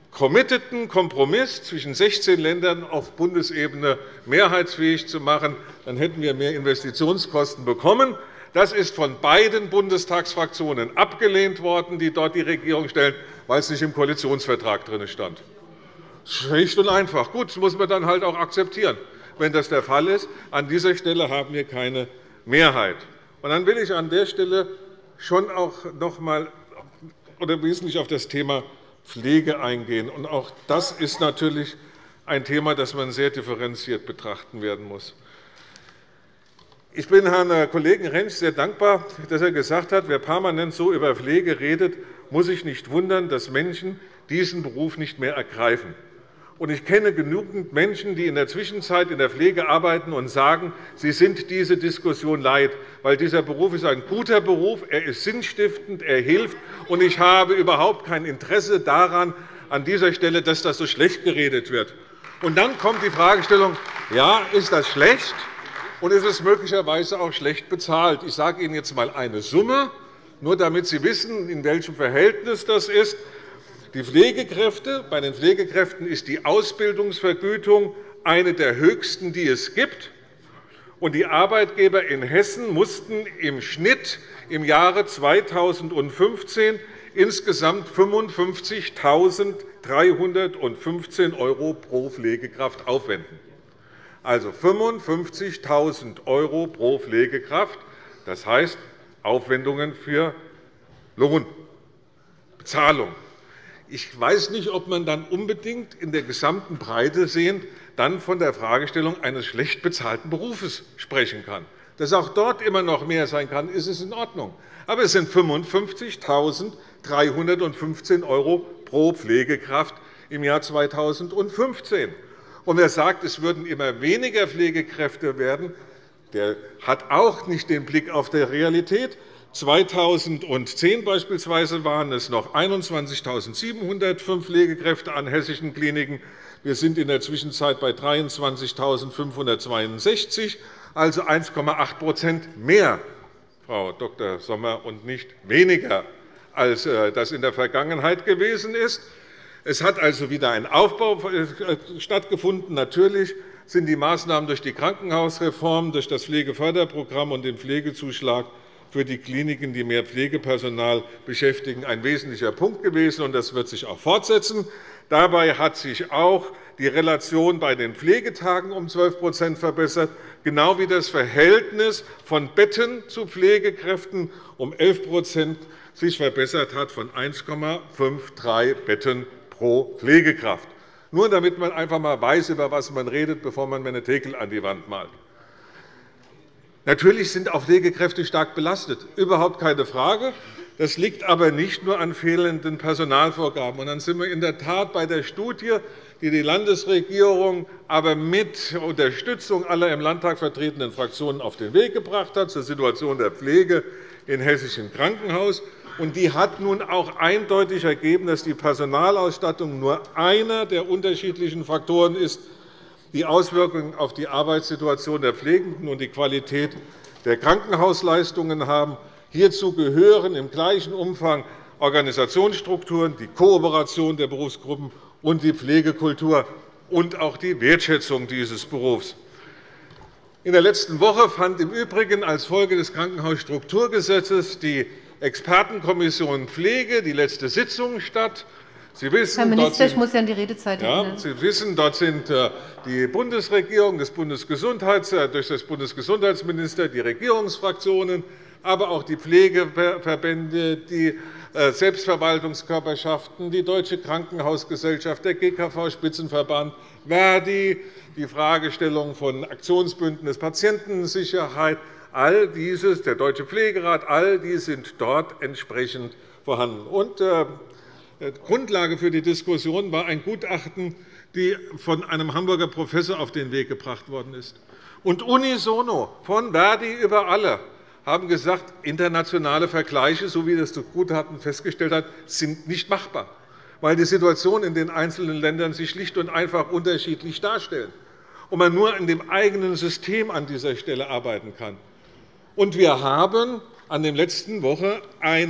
H: committeden Kompromiss zwischen sechzehn Ländern auf Bundesebene mehrheitsfähig zu machen. Dann hätten wir mehr Investitionskosten bekommen. Das ist von beiden Bundestagsfraktionen abgelehnt worden, die dort die Regierung stellen, weil es nicht im Koalitionsvertrag drin stand. Schlicht und einfach. Gut, das muss man dann halt auch akzeptieren, wenn das der Fall ist. An dieser Stelle haben wir keine Mehrheit. Und dann will ich an der Stelle schon auch noch einmal oder wesentlich auf das Thema Pflege eingehen. Und auch das ist natürlich ein Thema, das man sehr differenziert betrachten werden muss. Ich bin Herrn Kollegen Rentsch sehr dankbar, dass er gesagt hat, wer permanent so über Pflege redet, muss sich nicht wundern, dass Menschen diesen Beruf nicht mehr ergreifen. Ich kenne genügend Menschen, die in der Zwischenzeit in der Pflege arbeiten und sagen, sie sind diese Diskussion leid, weil dieser Beruf ist ein guter Beruf, er ist sinnstiftend, er hilft, und ich habe überhaupt kein Interesse daran, an dieser Stelle, dass das so schlecht geredet wird. Und dann kommt die Fragestellung, ja, ist das schlecht und ist es möglicherweise auch schlecht bezahlt? Ich sage Ihnen jetzt einmal eine Summe, nur damit Sie wissen, in welchem Verhältnis das ist. Die Pflegekräfte, bei den Pflegekräften ist die Ausbildungsvergütung eine der höchsten, die es gibt. Und die Arbeitgeber in Hessen mussten im Schnitt im Jahre zweitausendfünfzehn insgesamt fünfundfünfzigtausenddreihundertfünfzehn € pro Pflegekraft aufwenden. Also fünfundfünfzigtausend € pro Pflegekraft, das heißt Aufwendungen für Lohn, Bezahlung. Ich weiß nicht, ob man dann unbedingt in der gesamten Breite sehend dann von der Fragestellung eines schlecht bezahlten Berufes sprechen kann. Dass auch dort immer noch mehr sein kann, ist es in Ordnung. Aber es sind fünfundfünfzigtausenddreihundertfünfzehn € pro Pflegekraft im Jahr zweitausendfünfzehn. Und wer sagt, es würden immer weniger Pflegekräfte werden, der hat auch nicht den Blick auf die Realität. zweitausendzehn beispielsweise waren es noch einundzwanzigtausendsiebenhundertfünf Pflegekräfte an hessischen Kliniken. Wir sind in der Zwischenzeit bei dreiundzwanzigtausendfünfhundertzweiundsechzig, also eins Komma acht mehr, Frau Doktor Sommer, und nicht weniger, als das in der Vergangenheit gewesen ist. Es hat also wieder ein Aufbau stattgefunden. Natürlich sind die Maßnahmen durch die Krankenhausreform, durch das Pflegeförderprogramm und den Pflegezuschlag für die Kliniken, die mehr Pflegepersonal beschäftigen, ein wesentlicher Punkt gewesen, und das wird sich auch fortsetzen. Dabei hat sich auch die Relation bei den Pflegetagen um zwölf verbessert, genau wie das Verhältnis von Betten zu Pflegekräften um elf sich verbessert hat, von eins Komma dreiundfünfzig Betten pro Pflegekraft. Nur damit man einfach einmal weiß, über was man redet, bevor man Menetekel an die Wand malt. Natürlich sind auch Pflegekräfte stark belastet, überhaupt keine Frage. Das liegt aber nicht nur an fehlenden Personalvorgaben. Und dann sind wir in der Tat bei der Studie, die die Landesregierung aber mit Unterstützung aller im Landtag vertretenen Fraktionen auf den Weg gebracht hat zur Situation der Pflege in hessischen Krankenhäusern. Und die hat nun auch eindeutig ergeben, dass die Personalausstattung nur einer der unterschiedlichen Faktoren ist, die Auswirkungen auf die Arbeitssituation der Pflegenden und die Qualität der Krankenhausleistungen haben. Hierzu gehören im gleichen Umfang Organisationsstrukturen, die Kooperation der Berufsgruppen und die Pflegekultur und auch die Wertschätzung dieses Berufs. In der letzten Woche fand im Übrigen als Folge des Krankenhausstrukturgesetzes die Expertenkommission Pflege die letzte Sitzung statt. Sie wissen,
G: Herr Minister,
H: sind,
G: ich muss Sie an die Redezeit erinnern.
H: Ja, Sie wissen, dort sind die Bundesregierung, das Bundesgesundheits, durch das Bundesgesundheitsminister, die Regierungsfraktionen, aber auch die Pflegeverbände, die Selbstverwaltungskörperschaften, die Deutsche Krankenhausgesellschaft, der G K V-Spitzenverband, Verdi, die Fragestellung von Aktionsbündnis Patientensicherheit, all dieses, der Deutsche Pflegerat, all die sind dort entsprechend vorhanden. Und Grundlage für die Diskussion war ein Gutachten, das von einem Hamburger Professor auf den Weg gebracht worden ist. Und unisono, von Verdi über alle, haben gesagt, internationale Vergleiche, so wie das Gutachten festgestellt hat, sind nicht machbar, weil die Situation in den einzelnen Ländern sich schlicht und einfach unterschiedlich darstellt und man nur in dem eigenen System an dieser Stelle arbeiten kann. Und wir haben an der letzten Woche einen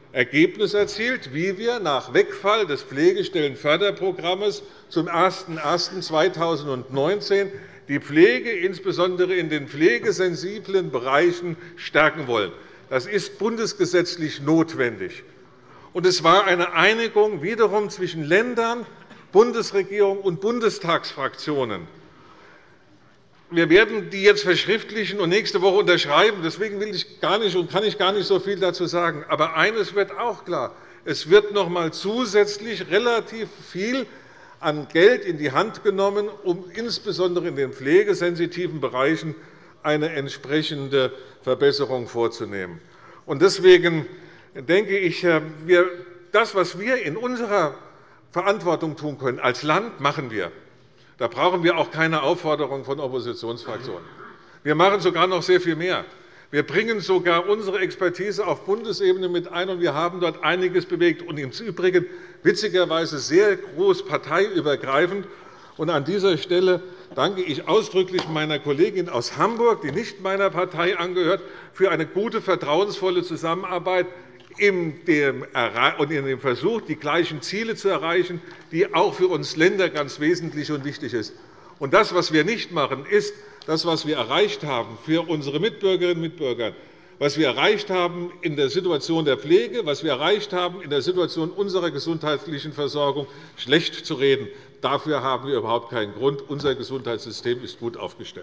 H: Ergebnis erzielt, wie wir nach Wegfall des Pflegestellenförderprogramms zum ersten ersten zweitausendneunzehn die Pflege insbesondere in den pflegesensiblen Bereichen stärken wollen. Das ist bundesgesetzlich notwendig. Und es war eine Einigung wiederum zwischen Ländern, Bundesregierung und Bundestagsfraktionen. Wir werden die jetzt verschriftlichen und nächste Woche unterschreiben. Deswegen will ich gar nicht und kann ich gar nicht so viel dazu sagen. Aber eines wird auch klar. Es wird noch einmal zusätzlich relativ viel an Geld in die Hand genommen, um insbesondere in den pflegesensitiven Bereichen eine entsprechende Verbesserung vorzunehmen. Deswegen denke ich, das, was wir in unserer Verantwortung tun können als Land, machen wir. Da brauchen wir auch keine Aufforderung von Oppositionsfraktionen. Wir machen sogar noch sehr viel mehr. Wir bringen sogar unsere Expertise auf Bundesebene mit ein, und wir haben dort einiges bewegt, und im Übrigen witzigerweise sehr groß parteiübergreifend. Und an dieser Stelle danke ich ausdrücklich meiner Kollegin aus Hamburg, die nicht meiner Partei angehört, für eine gute, vertrauensvolle Zusammenarbeit in dem Versuch, die gleichen Ziele zu erreichen, die auch für uns Länder ganz wesentlich und wichtig ist. Und das, was wir nicht machen, ist das, was wir erreicht haben für unsere Mitbürgerinnen und Mitbürger, was wir erreicht haben in der Situation der Pflege, was wir erreicht haben in der Situation unserer gesundheitlichen Versorgung, schlecht zu reden. Dafür haben wir überhaupt keinen Grund. Unser Gesundheitssystem ist gut aufgestellt.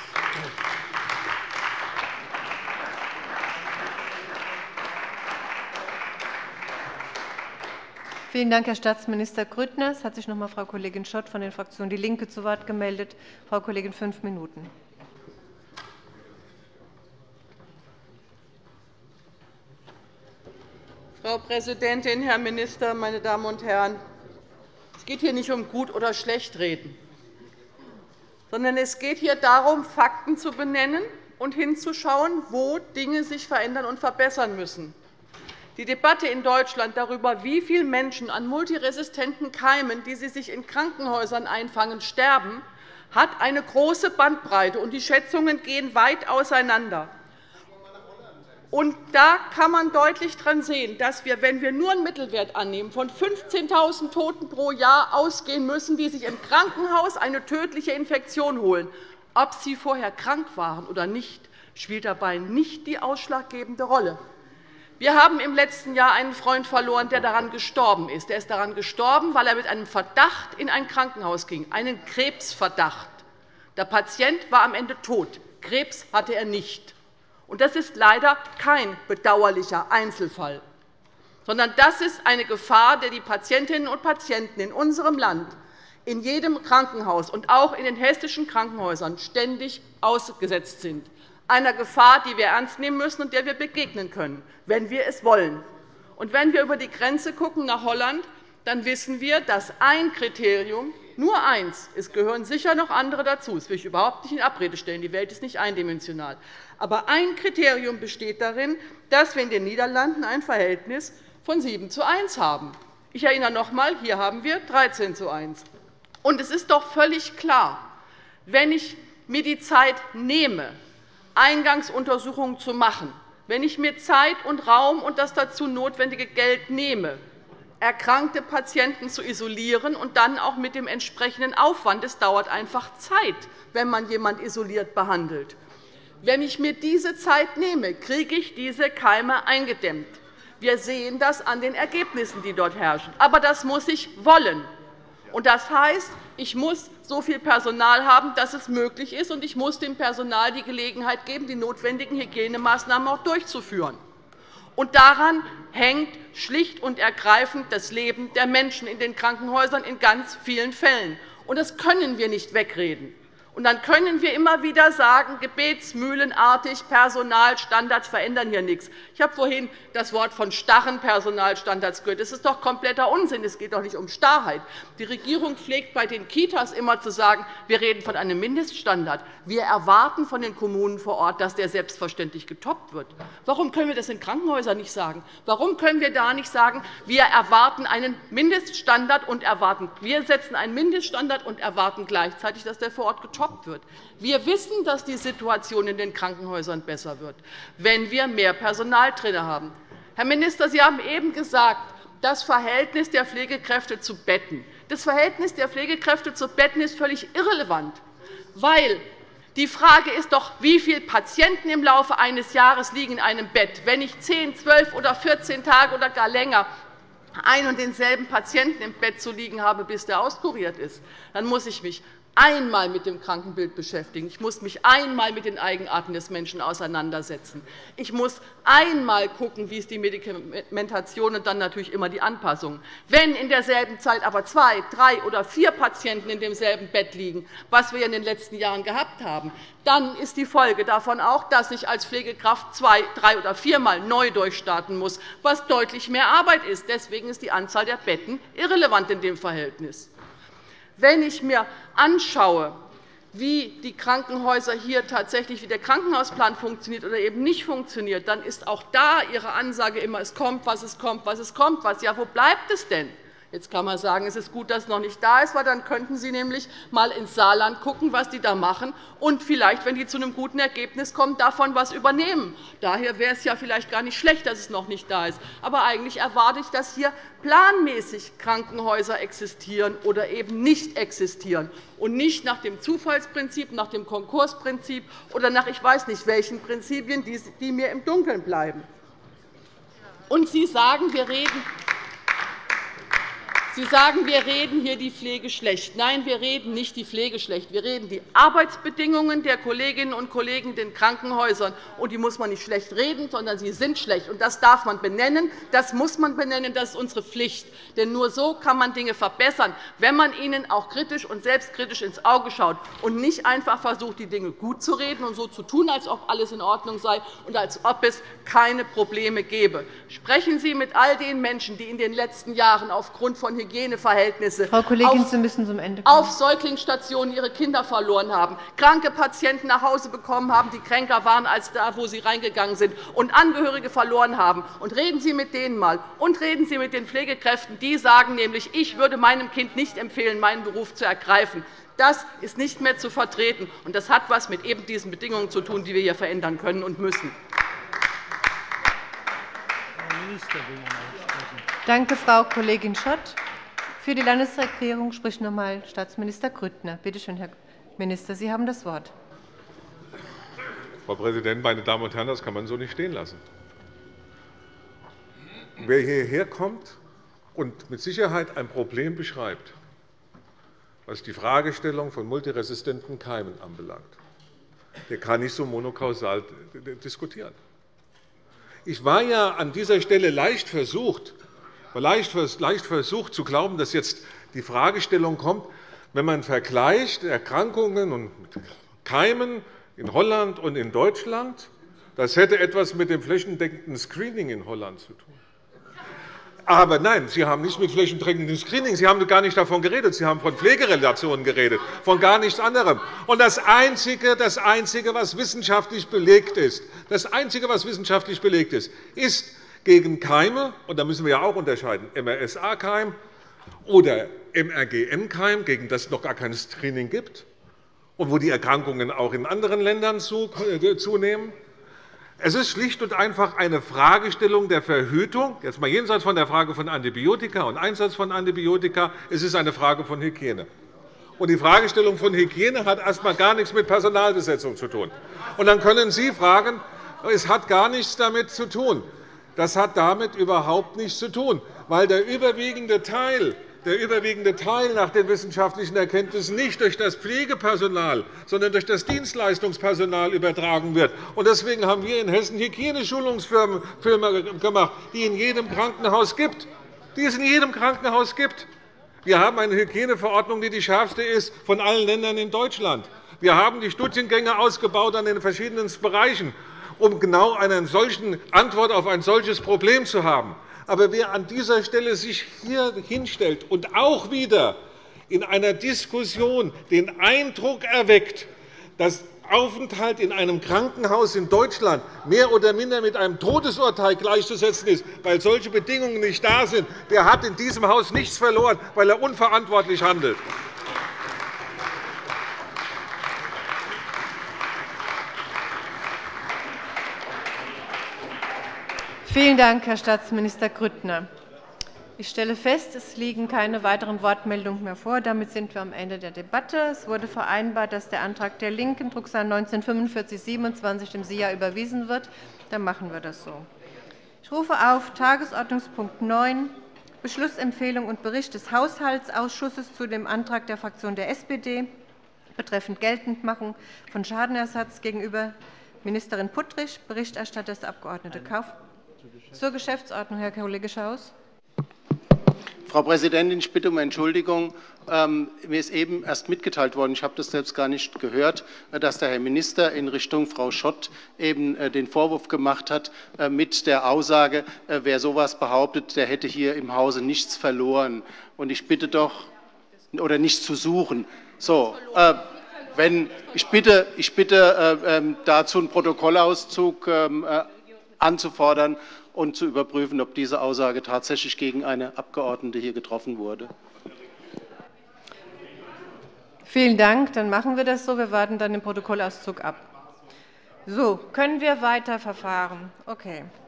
G: Vielen Dank, Herr Staatsminister Grüttner. Es hat sich noch einmal Frau Kollegin Schott von der Fraktion DIE LINKE zu Wort gemeldet. Frau Kollegin, fünf Minuten.
B: Frau Präsidentin, Herr Minister, meine Damen und Herren! Es geht hier nicht um Gut- oder Schlechtreden, sondern es geht hier darum, Fakten zu benennen und hinzuschauen, wo Dinge sich verändern und verbessern müssen. Die Debatte in Deutschland darüber, wie viele Menschen an multiresistenten Keimen, die sie sich in Krankenhäusern einfangen, sterben, hat eine große Bandbreite, und die Schätzungen gehen weit auseinander. Und da kann man deutlich daran sehen, dass wir, wenn wir nur einen Mittelwert annehmen, von fünfzehntausend Toten pro Jahr ausgehen müssen, die sich im Krankenhaus eine tödliche Infektion holen. Ob sie vorher krank waren oder nicht, spielt dabei nicht die ausschlaggebende Rolle. Wir haben im letzten Jahr einen Freund verloren, der daran gestorben ist. Er ist daran gestorben, weil er mit einem Verdacht in ein Krankenhaus ging, einen Krebsverdacht. Der Patient war am Ende tot. Krebs hatte er nicht. Und das ist leider kein bedauerlicher Einzelfall, sondern das ist eine Gefahr, der die Patientinnen und Patienten in unserem Land in jedem Krankenhaus und auch in den hessischen Krankenhäusern ständig ausgesetzt sind. Einer Gefahr, die wir ernst nehmen müssen und der wir begegnen können, wenn wir es wollen. Und wenn wir über die Grenze schauen nach Holland, dann wissen wir, dass ein Kriterium, nur eins, es gehören sicher noch andere dazu, das will ich überhaupt nicht in Abrede stellen, die Welt ist nicht eindimensional, aber ein Kriterium besteht darin, dass wir in den Niederlanden ein Verhältnis von sieben zu eins haben. Ich erinnere noch einmal, hier haben wir dreizehn zu eins. Und es ist doch völlig klar, wenn ich mir die Zeit nehme, Eingangsuntersuchungen zu machen, wenn ich mir Zeit und Raum und das dazu notwendige Geld nehme, erkrankte Patienten zu isolieren und dann auch mit dem entsprechenden Aufwand. Es dauert einfach Zeit, wenn man jemanden isoliert behandelt. Wenn ich mir diese Zeit nehme, kriege ich diese Keime eingedämmt. Wir sehen das an den Ergebnissen, die dort herrschen. Aber das muss ich wollen. Und das heißt, ich muss so viel Personal haben, dass es möglich ist, und ich muss dem Personal die Gelegenheit geben, die notwendigen Hygienemaßnahmen auch durchzuführen. Und daran hängt schlicht und ergreifend das Leben der Menschen in den Krankenhäusern in ganz vielen Fällen. Und das können wir nicht wegreden. Und dann können wir immer wieder sagen, gebetsmühlenartig, Personalstandards verändern hier nichts. Ich habe vorhin das Wort von starren Personalstandards gehört. Das ist doch kompletter Unsinn. Es geht doch nicht um Starrheit. Die Regierung pflegt bei den Kitas immer zu sagen, wir reden von einem Mindeststandard. Wir erwarten von den Kommunen vor Ort, dass der selbstverständlich getoppt wird. Warum können wir das in Krankenhäusern nicht sagen? Warum können wir da nicht sagen, wir erwarten einen Mindeststandard und erwarten, wir setzen einen Mindeststandard und erwarten gleichzeitig, dass der vor Ort getoppt wird? Wir wissen, dass die Situation in den Krankenhäusern besser wird, wenn wir mehr Personal drin haben. Herr Minister, Sie haben eben gesagt, das Verhältnis der Pflegekräfte zu Betten. Das Verhältnis der Pflegekräfte zu Betten ist völlig irrelevant, weil die Frage ist doch, wie viele Patienten im Laufe eines Jahres liegen in einem Bett. Wenn ich zehn, zwölf oder vierzehn Tage oder gar länger einen und denselben Patienten im Bett zu liegen habe, bis der auskuriert ist, dann muss ich mich einmal mit dem Krankenbild beschäftigen. Ich muss mich einmal mit den Eigenarten des Menschen auseinandersetzen. Ich muss einmal schauen, wie ist die Medikamentation und dann natürlich immer die Anpassungen. Wenn in derselben Zeit aber zwei, drei oder vier Patienten in demselben Bett liegen, was wir in den letzten Jahren gehabt haben, dann ist die Folge davon auch, dass ich als Pflegekraft zwei, drei oder viermal neu durchstarten muss, was deutlich mehr Arbeit ist. Deswegen ist die Anzahl der Betten irrelevant in dem Verhältnis. Wenn ich mir anschaue, wie die Krankenhäuser hier tatsächlich, wie der Krankenhausplan funktioniert oder eben nicht funktioniert, dann ist auch da Ihre Ansage immer, es kommt, was es kommt, was es kommt. Was. Ja, wo bleibt es denn? Jetzt kann man sagen, es ist gut, dass es noch nicht da ist, weil dann könnten Sie nämlich einmal ins Saarland schauen, was die da machen, und vielleicht, wenn die zu einem guten Ergebnis kommen, davon etwas übernehmen. Daher wäre es ja vielleicht gar nicht schlecht, dass es noch nicht da ist. Aber eigentlich erwarte ich, dass hier planmäßig Krankenhäuser existieren oder eben nicht existieren und nicht nach dem Zufallsprinzip, nach dem Konkursprinzip oder nach ich weiß nicht welchen Prinzipien, die mir im Dunkeln bleiben. Und Sie sagen, wir reden Sie sagen, wir reden hier die Pflege schlecht. Nein, wir reden nicht die Pflege schlecht. Wir reden die Arbeitsbedingungen der Kolleginnen und Kollegen in den Krankenhäusern. Und die muss man nicht schlecht reden, sondern sie sind schlecht. Und das darf man benennen. Das muss man benennen. Das ist unsere Pflicht. Denn nur so kann man Dinge verbessern, wenn man ihnen auch kritisch und selbstkritisch ins Auge schaut und nicht einfach versucht, die Dinge gut zu reden und so zu tun, als ob alles in Ordnung sei und als ob es keine Probleme gäbe. Sprechen Sie mit all den Menschen, die in den letzten Jahren aufgrund von Hygieneverhältnisse
G: Frau Kollegin,
B: auf,
G: Sie müssen zum Ende kommen.
B: auf Säuglingsstationen ihre Kinder verloren haben, kranke Patienten nach Hause bekommen haben, die kränker waren als da, wo sie reingegangen sind, und Angehörige verloren haben. Und reden Sie mit denen einmal, und reden Sie mit den Pflegekräften. Die sagen nämlich, ich würde meinem Kind nicht empfehlen, meinen Beruf zu ergreifen. Das ist nicht mehr zu vertreten, und das hat etwas mit eben diesen Bedingungen zu tun, die wir hier verändern können und müssen.
G: Danke, Frau Kollegin Schott. Für die Landesregierung spricht noch einmal Staatsminister Grüttner. Bitte schön, Herr Minister, Sie haben das Wort.
H: Frau Präsidentin, meine Damen und Herren! Das kann man so nicht stehen lassen. Wer hierher kommt und mit Sicherheit ein Problem beschreibt, was die Fragestellung von multiresistenten Keimen anbelangt, der kann nicht so monokausal diskutieren. Ich war ja an dieser Stelle leicht versucht, leicht versucht zu glauben, dass jetzt die Fragestellung kommt, wenn man vergleicht Erkrankungen und Keimen in Holland und in Deutschland, das hätte etwas mit dem flächendeckenden Screening in Holland zu tun. Aber nein, Sie haben nicht mit flächendeckendem Screening, Sie haben gar nicht davon geredet, Sie haben von Pflegerelationen geredet, von gar nichts anderem. Und das Einzige, das Einzige, was wissenschaftlich belegt ist, das Einzige, was wissenschaftlich belegt ist, ist gegen Keime, und da müssen wir ja auch unterscheiden, M R S A-Keim oder M R G M-Keim, gegen das es noch gar kein Screening gibt und wo die Erkrankungen auch in anderen Ländern zunehmen. Es ist schlicht und einfach eine Fragestellung der Verhütung, jetzt mal jenseits von der Frage von Antibiotika und Einsatz von Antibiotika. Es ist eine Frage von Hygiene. Und die Fragestellung von Hygiene hat erst einmal gar nichts mit Personalbesetzung zu tun. Und dann können Sie fragen, es hat gar nichts damit zu tun. Das hat damit überhaupt nichts zu tun, weil der überwiegende Teil der überwiegende Teil nach den wissenschaftlichen Erkenntnissen nicht durch das Pflegepersonal, sondern durch das Dienstleistungspersonal übertragen wird. Deswegen haben wir in Hessen Hygieneschulungsfirmen gemacht, die es in jedem Krankenhaus gibt. Die es in jedem Krankenhaus gibt. Wir haben eine Hygieneverordnung, die die schärfste ist von allen Ländern in Deutschland. Wir haben die Studiengänge ausgebaut an den verschiedenen Bereichen, um genau eine solche Antwort auf ein solches Problem zu haben. Aber wer an dieser Stelle sich hier hinstellt und auch wieder in einer Diskussion den Eindruck erweckt, dass Aufenthalt in einem Krankenhaus in Deutschland mehr oder minder mit einem Todesurteil gleichzusetzen ist, weil solche Bedingungen nicht da sind, der hat in diesem Haus nichts verloren, weil er unverantwortlich handelt.
G: Vielen Dank, Herr Staatsminister Grüttner. Ich stelle fest, es liegen keine weiteren Wortmeldungen mehr vor. Damit sind wir am Ende der Debatte. Es wurde vereinbart, dass der Antrag der LINKEN, Drucksache neunzehnhundertfünfundvierzig siebenundzwanzig, dem S I A überwiesen wird. Dann machen wir das so. Ich rufe auf Tagesordnungspunkt neun, Beschlussempfehlung und Bericht des Haushaltsausschusses zu dem Antrag der Fraktion der S P D betreffend Geltendmachung von Schadenersatz gegenüber Ministerin Puttrich. Berichterstatter ist der Abg. Kauf. Zur Geschäftsordnung, Herr Kollege Schaus.
I: Frau Präsidentin, ich bitte um Entschuldigung. Ähm, mir ist eben erst mitgeteilt worden, ich habe das selbst gar nicht gehört, dass der Herr Minister in Richtung Frau Schott eben äh, den Vorwurf gemacht hat äh, mit der Aussage, äh, wer so etwas behauptet, der hätte hier im Hause nichts verloren. Und ich bitte doch, oder nichts zu suchen. So, äh, wenn, ich bitte, ich bitte äh, äh, dazu einen Protokollauszug äh, anzufordern und zu überprüfen, ob diese Aussage tatsächlich gegen eine Abgeordnete hier getroffen wurde.
G: Vielen Dank. Dann machen wir das so. Wir warten dann den Protokollauszug ab. So, können wir weiter verfahren? Okay.